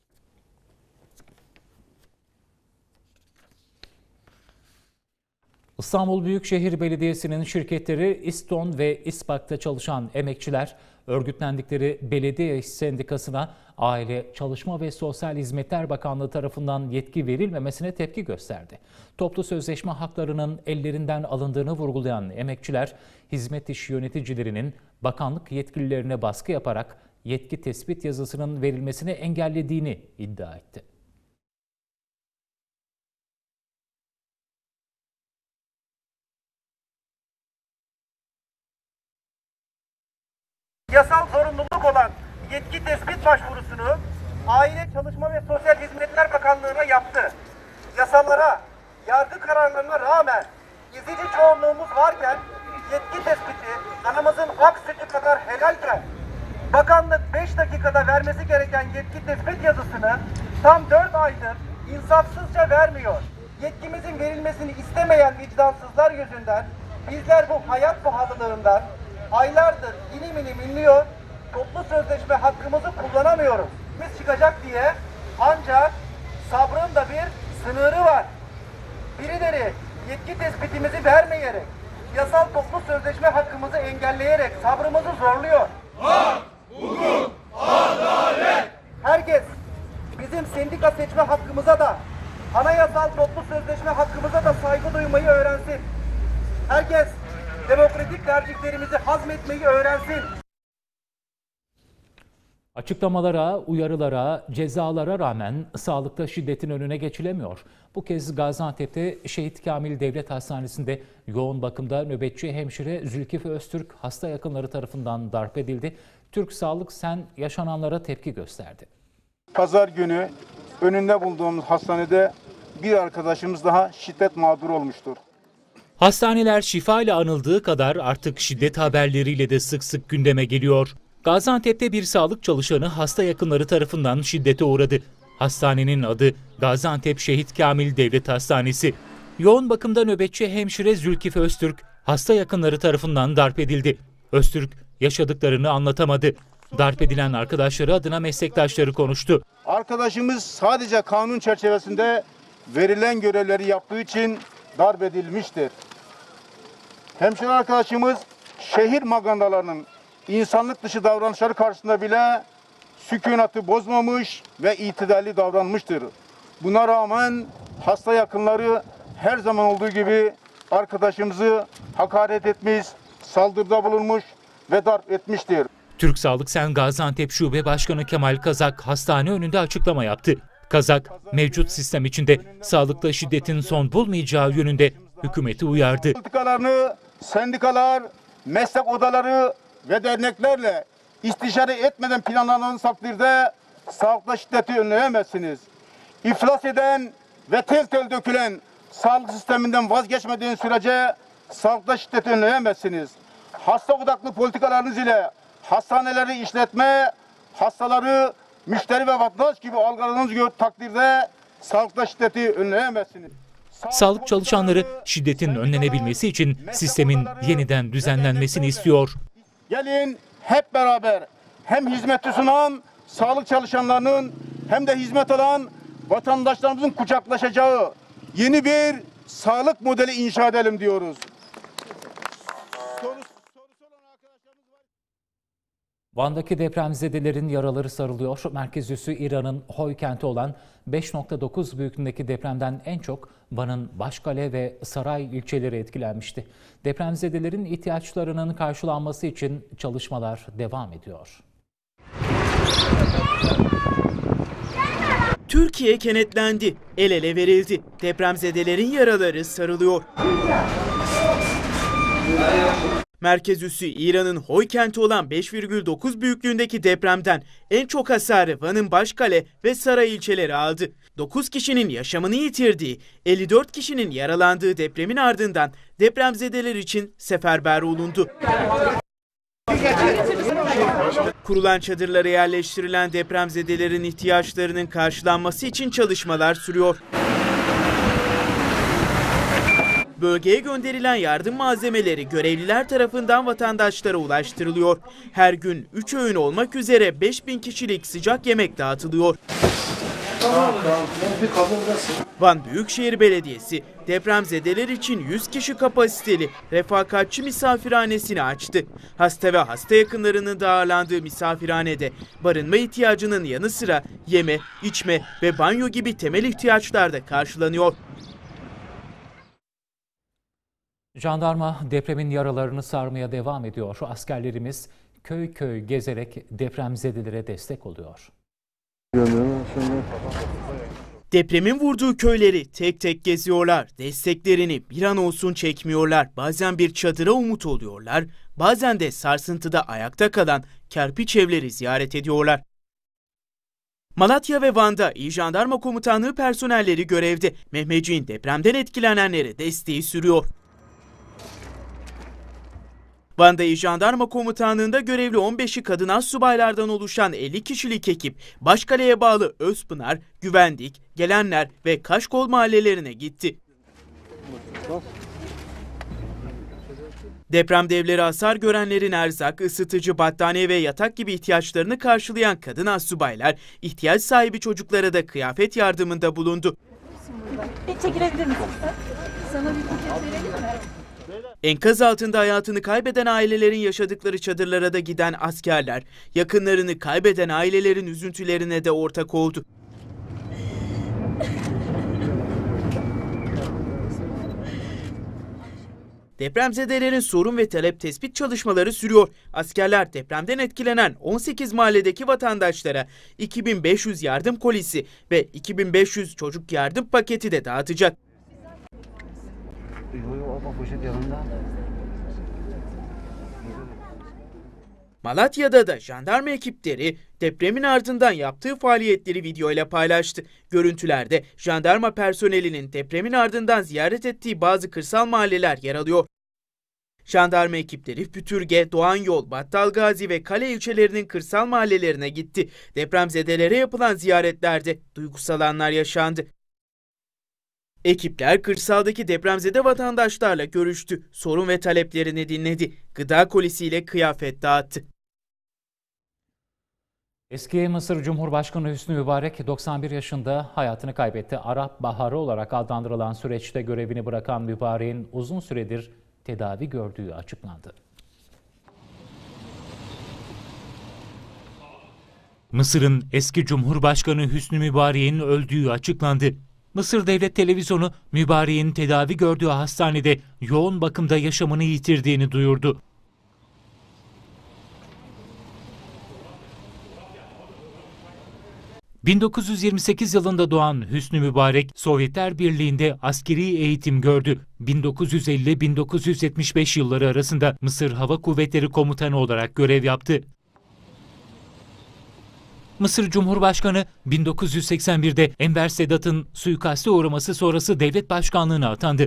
İstanbul Büyükşehir Belediyesi'nin şirketleri İSTON ve İSPAK'ta çalışan emekçiler, örgütlendikleri belediye iş sendikasına Aile, Çalışma ve Sosyal Hizmetler Bakanlığı tarafından yetki verilmemesine tepki gösterdi. Toplu sözleşme haklarının ellerinden alındığını vurgulayan emekçiler, hizmet işi yöneticilerinin bakanlık yetkililerine baskı yaparak yetki tespit yazısının verilmesini engellediğini iddia etti. Yasal zorunluluk olan yetki tespit başvurusunu Aile, Çalışma ve Sosyal Hizmetler Bakanlığı'na yaptı. Yasalara, yargı kararlarına rağmen izici çoğunluğumuz varken yetki tespiti anamızın ak sütü kadar helalken bakanlık beş dakikada vermesi gereken yetki tespit yazısını tam dört aydır insafsızca vermiyor. Yetkimizin verilmesini istemeyen vicdansızlar yüzünden bizler bu hayat pahalılığından aylardır inim inim inliyor, toplu sözleşme hakkımızı kullanamıyoruz. Biz çıkacak diye ancak sabrın da bir sınırı var. Birileri yetki tespitimizi vermeyerek, yasal toplu sözleşme hakkımızı engelleyerek sabrımızı zorluyor. Hak, hukuk, adalet. Herkes bizim sendika seçme hakkımıza da, anayasal toplu sözleşme hakkımıza da saygı duymayı öğrensin. Herkes demokratik tercihlerimizi hazmetmeyi öğrensin. Açıklamalara, uyarılara, cezalara rağmen sağlıkta şiddetin önüne geçilemiyor. Bu kez Gaziantep'te Şehit Kamil Devlet Hastanesi'nde yoğun bakımda nöbetçi hemşire Zülkife Öztürk hasta yakınları tarafından darp edildi. Türk Sağlık Sen yaşananlara tepki gösterdi. Pazar günü önünde bulduğumuz hastanede bir arkadaşımız daha şiddet mağduru olmuştur. Hastaneler şifa ile anıldığı kadar artık şiddet haberleriyle de sık sık gündeme geliyor. Gaziantep'te bir sağlık çalışanı hasta yakınları tarafından şiddete uğradı. Hastanenin adı Gaziantep Şehit Kamil Devlet Hastanesi. Yoğun bakımda nöbetçi hemşire Zülkife Öztürk hasta yakınları tarafından darp edildi. Öztürk yaşadıklarını anlatamadı. Darp edilen arkadaşları adına meslektaşları konuştu. Arkadaşımız sadece kanun çerçevesinde verilen görevleri yaptığı için darp edilmiştir. Hemşire arkadaşımız şehir magandalarının insanlık dışı davranışları karşısında bile sükunatı bozmamış ve itidalli davranmıştır. Buna rağmen hasta yakınları her zaman olduğu gibi arkadaşımızı hakaret etmiş, saldırıda bulunmuş ve darp etmiştir. Türk Sağlık Sen Gaziantep Şube Başkanı Kemal Kazak hastane önünde açıklama yaptı. Kazak, mevcut sistem içinde sağlıkta şiddetin son bulmayacağı yönünde hükümeti uyardı. Politikalarını sendikalar, meslek odaları ve derneklerle istişare etmeden planlanan takdirde sağlıkta şiddeti önleyemezsiniz. İflas eden ve tel tel dökülen sağlık sisteminden vazgeçmediğiniz sürece sağlıkta şiddeti önleyemezsiniz. Hasta odaklı politikalarınız ile hastaneleri işletme, hastaları müşteri ve vatandaş gibi algıladığınız takdirde sağlıkta şiddeti önleyemezsiniz. Sağlık çalışanları şiddetin önlenebilmesi için sistemin yeniden düzenlenmesini istiyor. Gelin hep beraber hem hizmeti sunan sağlık çalışanlarının hem de hizmet alan vatandaşlarımızın kucaklaşacağı yeni bir sağlık modeli inşa edelim diyoruz. Van'daki depremzedelerin yaraları sarılıyor. Merkez üssü İran'ın Hoy kenti olan beş nokta dokuz büyüklüğündeki depremden en çok Van'ın Başkale ve Saray ilçeleri etkilenmişti. Depremzedelerin ihtiyaçlarının karşılanması için çalışmalar devam ediyor. Türkiye kenetlendi, el ele verildi. Depremzedelerin yaraları sarılıyor. Merkez üssü İran'ın Hoy kenti olan beş virgül dokuz büyüklüğündeki depremden en çok hasarı Van'ın Başkale ve Saray ilçeleri aldı. dokuz kişinin yaşamını yitirdiği, elli dört kişinin yaralandığı depremin ardından depremzedeler için seferber olundu. Kurulan çadırlara yerleştirilen depremzedelerin ihtiyaçlarının karşılanması için çalışmalar sürüyor. Bölgeye gönderilen yardım malzemeleri görevliler tarafından vatandaşlara ulaştırılıyor. Her gün üç öğün olmak üzere beş bin kişilik sıcak yemek dağıtılıyor. Van Büyükşehir Belediyesi depremzedeler için yüz kişi kapasiteli refakatçi misafirhanesini açtı. Hasta ve hasta yakınlarının da ağırlandığı misafirhanede barınma ihtiyacının yanı sıra yeme, içme ve banyo gibi temel ihtiyaçlar da karşılanıyor. Jandarma depremin yaralarını sarmaya devam ediyor. Askerlerimiz köy köy gezerek depremzedelere destek oluyor. Depremin vurduğu köyleri tek tek geziyorlar. Desteklerini bir an olsun çekmiyorlar. Bazen bir çadıra umut oluyorlar. Bazen de sarsıntıda ayakta kalan kerpiç evleri ziyaret ediyorlar. Malatya ve Van'da İl Jandarma Komutanlığı personelleri görevde. Mehmeciğin depremden etkilenenlere desteği sürüyor. Van'da İl Jandarma Komutanlığı'nda görevli on beşi kadın astsubaylardan oluşan elli kişilik ekip Başkale'ye bağlı Özpınar, Güvendik, Gelenler ve Kaşkol mahallelerine gitti. Depremde evleri hasar görenlerin erzak, ısıtıcı, battaniye ve yatak gibi ihtiyaçlarını karşılayan kadın astsubaylar ihtiyaç sahibi çocuklara da kıyafet yardımında bulundu. Bir çekilebilir misin? Sana bir paket verelim mi? Enkaz altında hayatını kaybeden ailelerin yaşadıkları çadırlara da giden askerler, yakınlarını kaybeden ailelerin üzüntülerine de ortak oldu. Depremzedelerin sorun ve talep tespit çalışmaları sürüyor. Askerler depremden etkilenen on sekiz mahalledeki vatandaşlara iki bin beş yüz yardım kolisi ve iki bin beş yüz çocuk yardım paketi de dağıtacak. Malatya'da da jandarma ekipleri depremin ardından yaptığı faaliyetleri videoyla paylaştı. Görüntülerde jandarma personelinin depremin ardından ziyaret ettiği bazı kırsal mahalleler yer alıyor. Jandarma ekipleri Pütürge, Doğanyol, Battalgazi ve Kale ilçelerinin kırsal mahallelerine gitti. Depremzedelere yapılan ziyaretlerde duygusal anlar yaşandı. Ekipler kırsaldaki depremzede vatandaşlarla görüştü. Sorun ve taleplerini dinledi. Gıda kolisiyle kıyafet dağıttı. Eski Mısır Cumhurbaşkanı Hüsnü Mübarek doksan bir yaşında hayatını kaybetti. Arap Baharı olarak adlandırılan süreçte görevini bırakan Mübarek'in uzun süredir tedavi gördüğü açıklandı. Mısır'ın eski Cumhurbaşkanı Hüsnü Mübarek'in öldüğü açıklandı. Mısır Devlet Televizyonu Mübarek'in tedavi gördüğü hastanede yoğun bakımda yaşamını yitirdiğini duyurdu. bin dokuz yüz yirmi sekiz yılında doğan Hüsnü Mübarek, Sovyetler Birliği'nde askeri eğitim gördü. bin dokuz yüz elli - bin dokuz yüz yetmiş beş yılları arasında Mısır Hava Kuvvetleri Komutanı olarak görev yaptı. Mısır Cumhurbaşkanı bin dokuz yüz seksen birde Enver Sedat'ın suikaste uğraması sonrası devlet başkanlığına atandı.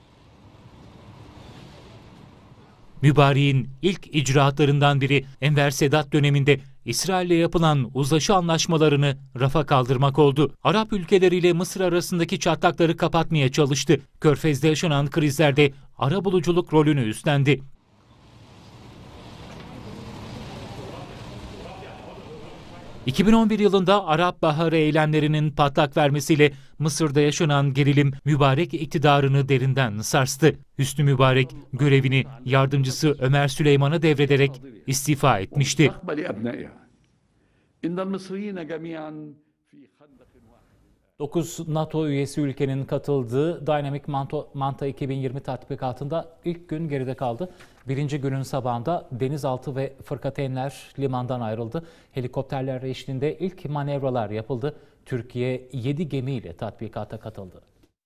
Mübarek'in ilk icraatlarından biri Enver Sedat döneminde İsrail'le yapılan uzlaşı anlaşmalarını rafa kaldırmak oldu. Arap ülkeleriyle Mısır arasındaki çatlakları kapatmaya çalıştı. Körfez'de yaşanan krizlerde arabuluculuk rolünü üstlendi. iki bin on bir yılında Arap Baharı eylemlerinin patlak vermesiyle Mısır'da yaşanan gerilim Mübarek iktidarını derinden sarstı. Hüsnü Mübarek görevini yardımcısı Ömer Süleyman'a devrederek istifa etmişti. dokuz NATO üyesi ülkenin katıldığı Dynamic Manta iki bin yirmi tatbikatında ilk gün geride kaldı. Birinci günün sabahında denizaltı ve fırkateynler limandan ayrıldı. Helikopterler eşliğinde ilk manevralar yapıldı. Türkiye yedi gemiyle tatbikata katıldı.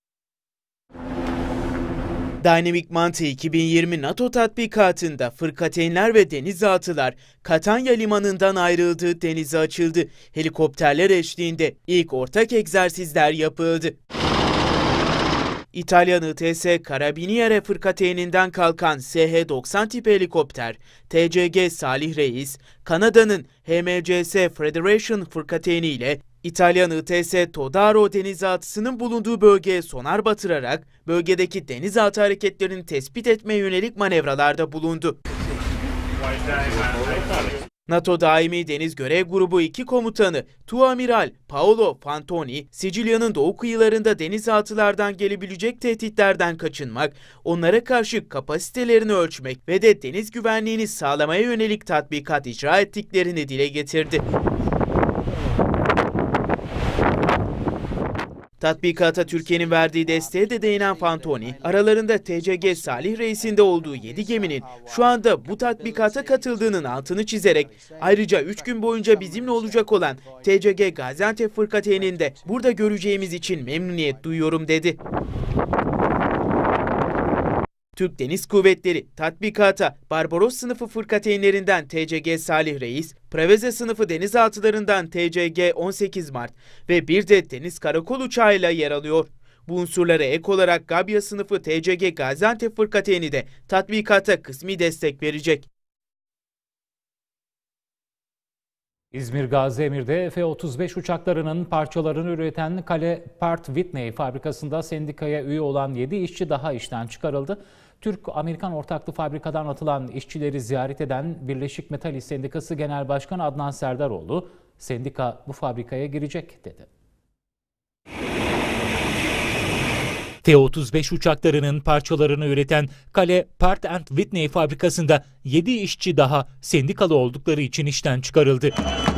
Dynamic Manta iki bin yirmi NATO tatbikatında fırkateynler ve denizaltılar Katanya limanından ayrıldığı denize açıldı. Helikopterler eşliğinde ilk ortak egzersizler yapıldı. İtalyan I T S Carabiniere fırkateyninden kalkan S H doksan tipi helikopter, T C G Salih Reis, Kanada'nın H M C S Federation fırkateyni ile İtalyan I T S Todaro denizaltısının bulunduğu bölgeye sonar batırarak bölgedeki denizaltı hareketlerini tespit etmeye yönelik manevralarda bulundu. NATO Daimi Deniz Görev Grubu iki Komutanı Tuamiral Paolo Fantoni, Sicilya'nın doğu kıyılarında denizaltılardan gelebilecek tehditlerden kaçınmak, onlara karşı kapasitelerini ölçmek ve de deniz güvenliğini sağlamaya yönelik tatbikat icra ettiklerini dile getirdi. Tatbikata Türkiye'nin verdiği desteğe de değinen Fantoni, aralarında T C G Salih Reis'in de olduğu yedi geminin şu anda bu tatbikata katıldığının altını çizerek ayrıca üç gün boyunca bizimle olacak olan T C G Gaziantep fırkateynini de burada göreceğimiz için memnuniyet duyuyorum dedi. Türk Deniz Kuvvetleri tatbikata Barbaros sınıfı fırkateynlerinden T C G Salih Reis, Preveze sınıfı denizaltılarından T C G on sekiz Mart ve bir de deniz karakol uçağıyla yer alıyor. Bu unsurlara ek olarak Gabya sınıfı T C G Gaziantep fırkateyni de tatbikata kısmi destek verecek. İzmir Gaziemir'de F otuz beş uçaklarının parçalarını üreten Kale Part Whitney fabrikasında sendikaya üye olan yedi işçi daha işten çıkarıldı. Türk-Amerikan ortaklı fabrikadan atılan işçileri ziyaret eden Birleşik Metal İş Sendikası Genel Başkanı Adnan Serdaroğlu, sendika bu fabrikaya girecek dedi. F otuz beş uçaklarının parçalarını üreten Kale Part and Whitney fabrikasında yedi işçi daha sendikalı oldukları için işten çıkarıldı.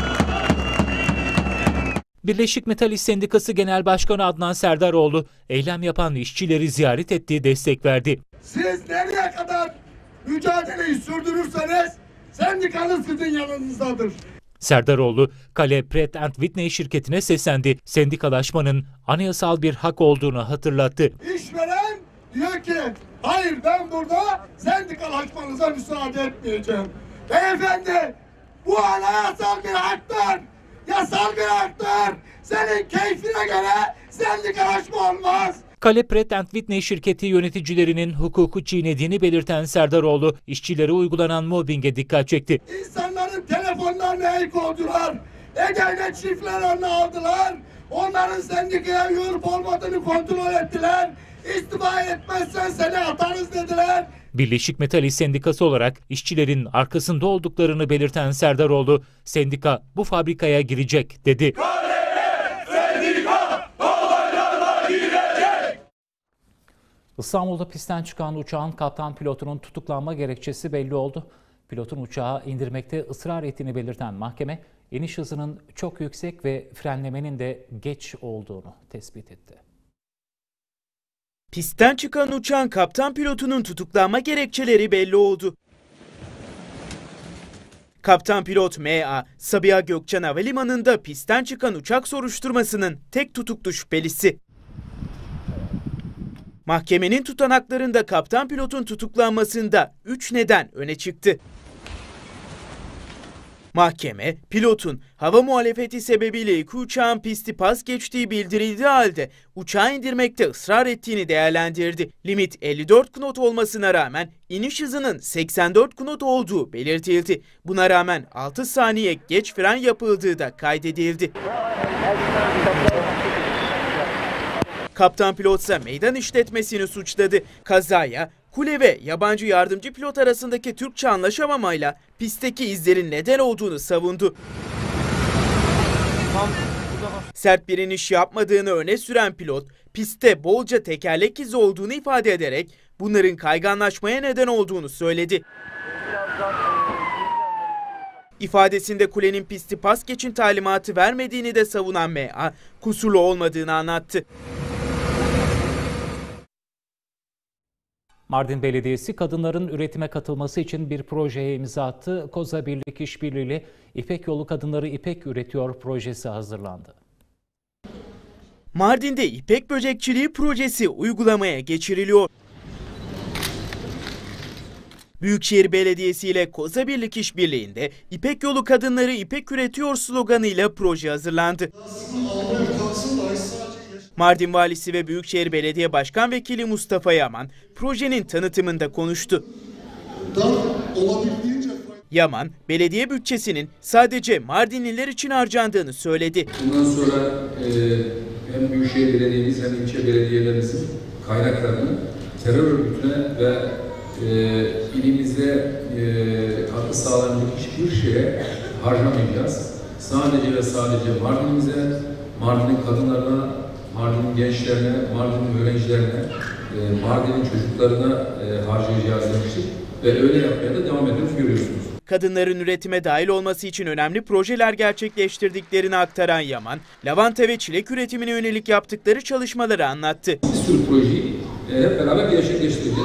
Birleşik Metal İş Sendikası Genel Başkanı Adnan Serdaroğlu, eylem yapan işçileri ziyaret etti, destek verdi. Siz nereye kadar mücadeleyi sürdürürseniz sendikanız sizin yanınızdadır. Serdaroğlu, Kale Pratt and Whitney şirketine seslendi. Sendikalaşmanın anayasal bir hak olduğunu hatırlattı. İşveren diyor ki, hayır ben burada sendikalaşmanıza müsaade etmeyeceğim. Beyefendi, bu anayasal bir haktır, yasal bir haktır. Senin keyfine göre sendikalaşma olmaz. Kale Pratt and Whitney şirketi yöneticilerinin hukuku çiğnediğini belirten Serdaroğlu, işçilere uygulanan mobbinge dikkat çekti. İnsanların telefonlarını el koydular, e-devlet şifrelerini aldılar, onların sendikaya üye olup olmadığını kontrol ettiler, istifa etmezsen seni atarız dediler. Birleşik Metal İş Sendikası olarak işçilerin arkasında olduklarını belirten Serdaroğlu, sendika bu fabrikaya girecek dedi. İstanbul'da pistten çıkan uçağın kaptan pilotunun tutuklanma gerekçesi belli oldu. Pilotun uçağı indirmekte ısrar ettiğini belirten mahkeme, iniş hızının çok yüksek ve frenlemenin de geç olduğunu tespit etti. Pistten çıkan uçağın kaptan pilotunun tutuklanma gerekçeleri belli oldu. Kaptan pilot M A, Sabiha Gökçen Havalimanı'nda pistten çıkan uçak soruşturmasının tek tutuklu şüphelisi. Mahkemenin tutanaklarında kaptan pilotun tutuklanmasında üç neden öne çıktı. Mahkeme, pilotun hava muhalefeti sebebiyle iki uçağın pisti pas geçtiği bildirildiği halde uçağı indirmekte ısrar ettiğini değerlendirdi. Limit elli dört knot olmasına rağmen iniş hızının seksen dört knot olduğu belirtildi. Buna rağmen altı saniye geç fren yapıldığı da kaydedildi. Kaptan pilotsa meydan işletmesini suçladı. Kazaya kule ve yabancı yardımcı pilot arasındaki Türkçe anlaşamamayla pistteki izlerin neden olduğunu savundu. Sert bir iniş yapmadığını öne süren pilot, pistte bolca tekerlek izi olduğunu ifade ederek bunların kayganlaşmaya neden olduğunu söyledi. İfadesinde kulenin pisti pas geçin talimatı vermediğini de savunan M A, kusurlu olmadığını anlattı. Mardin Belediyesi kadınların üretime katılması için bir projeye imza attı. Koza Birlik İşbirliği ile İpek Yolu Kadınları İpek Üretiyor projesi hazırlandı. Mardin'de İpek Böcekçiliği projesi uygulamaya geçiriliyor. Büyükşehir Belediyesi ile Koza Birlik İşbirliği'nde İpek Yolu Kadınları İpek Üretiyor sloganıyla proje hazırlandı. Mardin Valisi ve Büyükşehir Belediye Başkan Vekili Mustafa Yaman projenin tanıtımında konuştu. Yaman, belediye bütçesinin sadece Mardinliler için harcandığını söyledi. Bundan sonra e, hem Büyükşehir Belediye'miz hem ilçe belediyelerimizin kaynaklarını terör örgütüne ve e, ilimize e, katkı sağlanacak hiçbir şeye harcamayacağız. Sadece ve sadece Mardin'imize, Mardin'in kadınlarına, Mardin'in gençlerine, Mardin'in öğrencilerine, Mardin'in çocuklarına harcayacağız demiştik ve öyle yapmaya da devam ediyoruz, görüyorsunuz. Kadınların üretime dahil olması için önemli projeler gerçekleştirdiklerini aktaran Yaman, lavanta ve çilek üretimine yönelik yaptıkları çalışmaları anlattı. Bir sürü projeyi hep beraber gerçekleştireceğiz.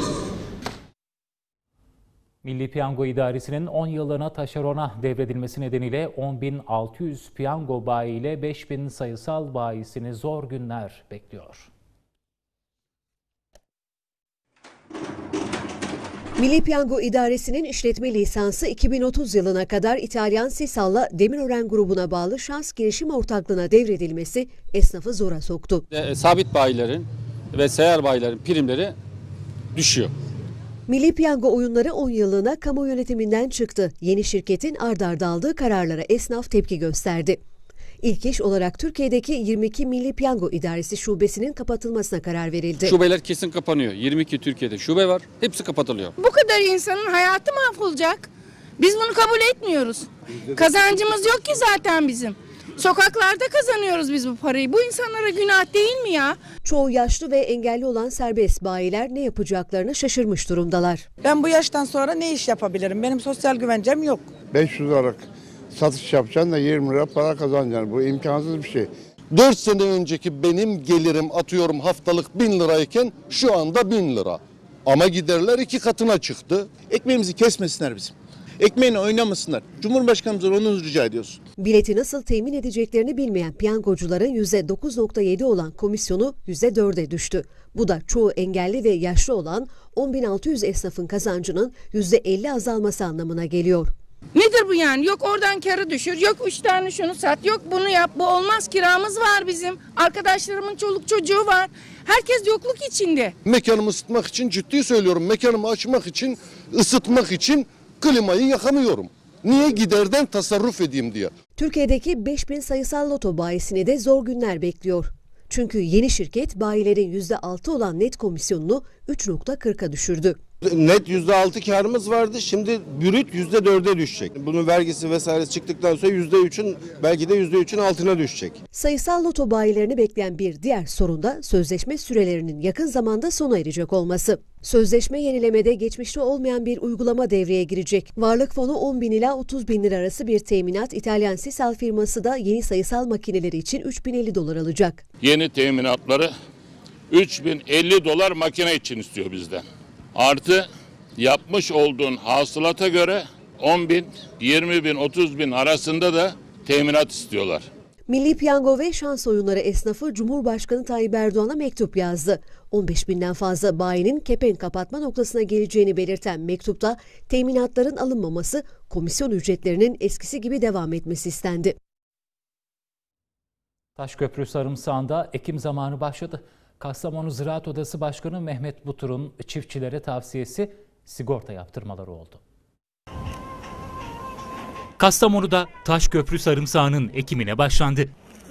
Milli Piyango İdaresi'nin on yıllığına taşerona devredilmesi nedeniyle on bin altı yüz piyango bayi ile beş bin sayısal bayisini zor günler bekliyor. Milli Piyango İdaresi'nin işletme lisansı iki bin otuz yılına kadar İtalyan Sisal'la Demirören grubuna bağlı Şans Girişim Ortaklığı'na devredilmesi esnafı zora soktu. E, sabit bayilerin ve seyyar bayilerin primleri düşüyor. Milli Piyango oyunları on yıllığına kamu yönetiminden çıktı. Yeni şirketin ard arda aldığı kararlara esnaf tepki gösterdi. İlk iş olarak Türkiye'deki yirmi iki Milli Piyango İdaresi şubesinin kapatılmasına karar verildi. Şubeler kesin kapanıyor. yirmi iki Türkiye'de şube var. Hepsi kapatılıyor. Bu kadar insanın hayatı mahvolacak. Biz bunu kabul etmiyoruz. Kazancımız yok ki zaten bizim. Sokaklarda kazanıyoruz biz bu parayı. Bu insanlara günah değil mi ya? Çoğu yaşlı ve engelli olan serbest bayiler ne yapacaklarını şaşırmış durumdalar. Ben bu yaştan sonra ne iş yapabilirim? Benim sosyal güvencem yok. beş yüz liralık satış yapacaksın da yirmi lira para kazanacaksın. Bu imkansız bir şey. dört sene önceki benim gelirim atıyorum haftalık bin lirayken şu anda bin lira. Ama giderler iki katına çıktı. Ekmeğimizi kesmesinler bizim. Ekmeğini oynamasınlar. Cumhurbaşkanımızdan onu rica ediyoruz. Bileti nasıl temin edeceklerini bilmeyen piyangocuların yüzde dokuz nokta yedi olan komisyonu yüzde dörde düştü. Bu da çoğu engelli ve yaşlı olan on bin altı yüz esnafın kazancının yüzde elli azalması anlamına geliyor. Nedir bu yani? Yok oradan karı düşür, yok üç tane şunu sat, yok bunu yap, bu olmaz. Kiramız var bizim. Arkadaşlarımın çoluk çocuğu var. Herkes yokluk içinde. Mekanımı ısıtmak için ciddi söylüyorum. Mekanımı açmak için, ısıtmak için klimayı yakamıyorum. Niye? Giderden tasarruf edeyim diye. Türkiye'deki beş bin sayısal loto bayisini de zor günler bekliyor. Çünkü yeni şirket bayilerin yüzde altı olan net komisyonunu üç nokta kırka düşürdü. Net yüzde altı karımız vardı. Şimdi brüt yüzde dörde düşecek. Bunun vergisi vesairesi çıktıktan sonra yüzde üçün belki de yüzde üçün altına düşecek. Sayısal loto bayilerini bekleyen bir diğer sorun da sözleşme sürelerinin yakın zamanda sona erecek olması. Sözleşme yenilemede geçmişte olmayan bir uygulama devreye girecek. Varlık fonu on bin ila otuz bin lira arası bir teminat, İtalyan Sisal firması da yeni sayısal makineleri için üç bin elli dolar alacak. Yeni teminatları üç bin elli dolar makine için istiyor bizden. Artı yapmış olduğun hasılata göre on bin, yirmi bin, otuz bin arasında da teminat istiyorlar. Milli Piyango ve şans oyunları esnafı Cumhurbaşkanı Tayyip Erdoğan'a mektup yazdı. on beş binden fazla bayinin kepenk kapatma noktasına geleceğini belirten mektupta teminatların alınmaması, komisyon ücretlerinin eskisi gibi devam etmesi istendi. Taşköprü sarımsağında ekim zamanı başladı. Kastamonu Ziraat Odası Başkanı Mehmet Butur'un çiftçilere tavsiyesi sigorta yaptırmaları oldu. Kastamonu'da Taşköprü sarımsağının ekimine başlandı.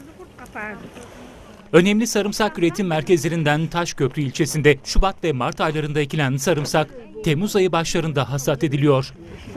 Önemli sarımsak üretim merkezlerinden Taşköprü ilçesinde Şubat ve Mart aylarında ekilen sarımsak Temmuz ayı başlarında hasat ediliyor.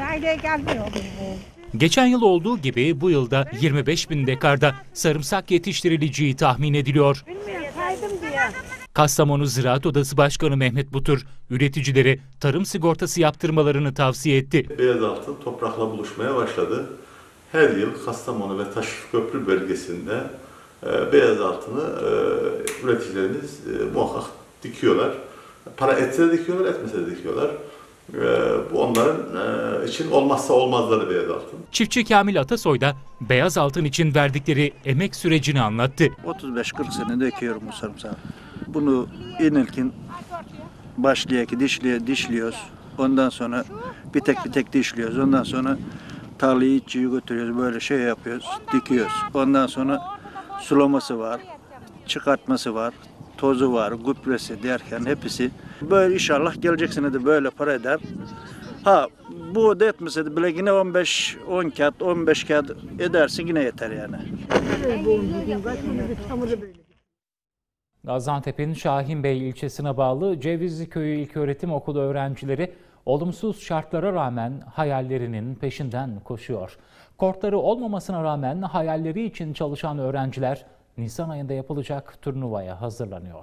Geçen yıl olduğu gibi bu yılda yirmi beş bin dekarda sarımsak yetiştirileceği tahmin ediliyor. Kastamonu Ziraat Odası Başkanı Mehmet Butur, üreticilere tarım sigortası yaptırmalarını tavsiye etti. Beyaz altın toprakla buluşmaya başladı. Her yıl Kastamonu ve Taşköprü bölgesinde e, beyaz altını e, üreticilerimiz e, muhakkak dikiyorlar. Para etse de dikiyorlar, etmese de dikiyorlar. E, bu onların e, için olmazsa olmazları beyaz altın. Çiftçi Kamil Atasoy da beyaz altın için verdikleri emek sürecini anlattı. otuz beş kırk sene ekiyorum bu sarımsağı. Bunu inilkin başlayaki dişliye dişliyoruz. Ondan sonra bir tek bir tek dişliyoruz. Ondan sonra tarlayı içiyi götürüyoruz. Böyle şey yapıyoruz. Dikiyoruz. Ondan sonra sulaması var. Çıkartması var. Tozu var. Gübresi derken hepsi. Böyle inşallah gelecek sene de böyle para eder. Ha bu da etmese de bile yine on beş on kağıt on beş kağıt edersin yine yeter yani. Gaziantep'in Şahinbey ilçesine bağlı Cevizli Köyü İlköğretim Okulu öğrencileri olumsuz şartlara rağmen hayallerinin peşinden koşuyor. Kortları olmamasına rağmen hayalleri için çalışan öğrenciler Nisan ayında yapılacak turnuvaya hazırlanıyor.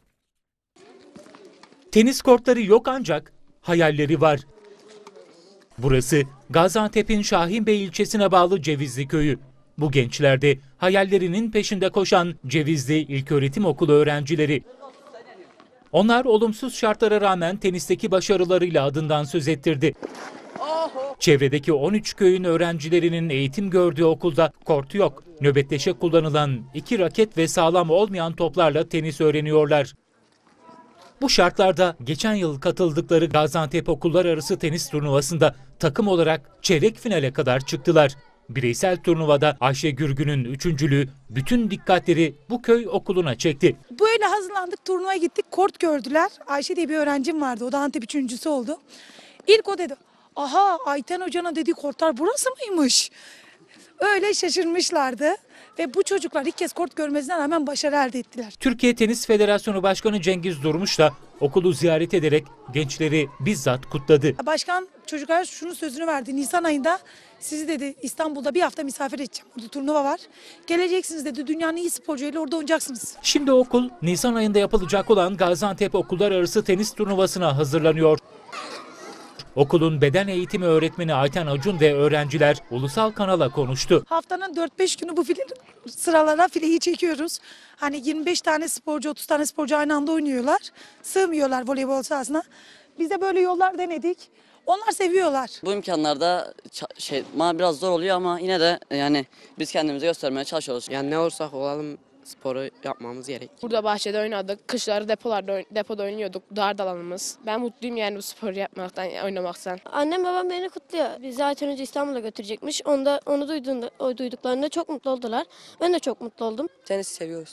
Tenis kortları yok ancak hayalleri var. Burası Gaziantep'in Şahinbey ilçesine bağlı Cevizli Köyü. Bu gençler de hayallerinin peşinde koşan Cevizli İlköğretim Okulu öğrencileri. Onlar olumsuz şartlara rağmen tenisteki başarılarıyla adından söz ettirdi. Çevredeki on üç köyün öğrencilerinin eğitim gördüğü okulda kort yok. Nöbetleşe kullanılan iki raket ve sağlam olmayan toplarla tenis öğreniyorlar. Bu şartlarda geçen yıl katıldıkları Gaziantep Okullar Arası Tenis Turnuvası'nda takım olarak çeyrek finale kadar çıktılar. Bireysel turnuvada Ayşe Gürgün'ün üçüncülüğü bütün dikkatleri bu köy okuluna çekti. Böyle hazırlandık, turnuvaya gittik, kort gördüler. Ayşe diye bir öğrencim vardı, o da Antep üçüncüsü oldu. İlk o dedi, aha Ayten Hoca'nın dediği kortlar burası mıymış? Öyle şaşırmışlardı ve bu çocuklar ilk kez kort görmesine rağmen başarı elde ettiler. Türkiye Tenis Federasyonu Başkanı Cengiz Durmuş da okulu ziyaret ederek gençleri bizzat kutladı. Başkan çocuklara şunu sözünü verdi, Nisan ayında sizi dedi İstanbul'da bir hafta misafir edeceğim. Burada turnuva var. Geleceksiniz dedi, dünyanın iyi sporcularıyla orada oynayacaksınız. Şimdi okul Nisan ayında yapılacak olan Gaziantep Okullar Arası Tenis Turnuvası'na hazırlanıyor. Okulun beden eğitimi öğretmeni Ayten Acun ve öğrenciler ulusal kanala konuştu. Haftanın dört beş günü bu file, sıralara fileyi çekiyoruz. Hani yirmi beş tane sporcu, otuz tane sporcu aynı anda oynuyorlar. Sığmıyorlar voleybol sahasına. Biz de böyle yollar denedik. Onlar seviyorlar. Bu imkanlarda şey, bana biraz zor oluyor ama yine de yani biz kendimizi göstermeye çalışıyoruz. Yani ne olursak olalım sporu yapmamız gerek. Burada bahçede oynadık. Kışları depolarda depoda oynuyorduk. Dar alanımız. Ben mutluyum yani bu sporu yapmaktan, oynamaktan. Annem babam beni kutluyor. Bizi zaten önce İstanbul'a götürecekmiş. Onu da onu duyduğunda, o duyduklarında çok mutlu oldular. Ben de çok mutlu oldum. Tenisi seviyoruz.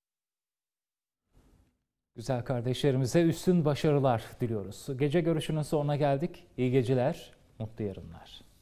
Güzel kardeşlerimize üstün başarılar diliyoruz. Gece görüşünün sonuna geldik. İyi geceler, mutlu yarınlar.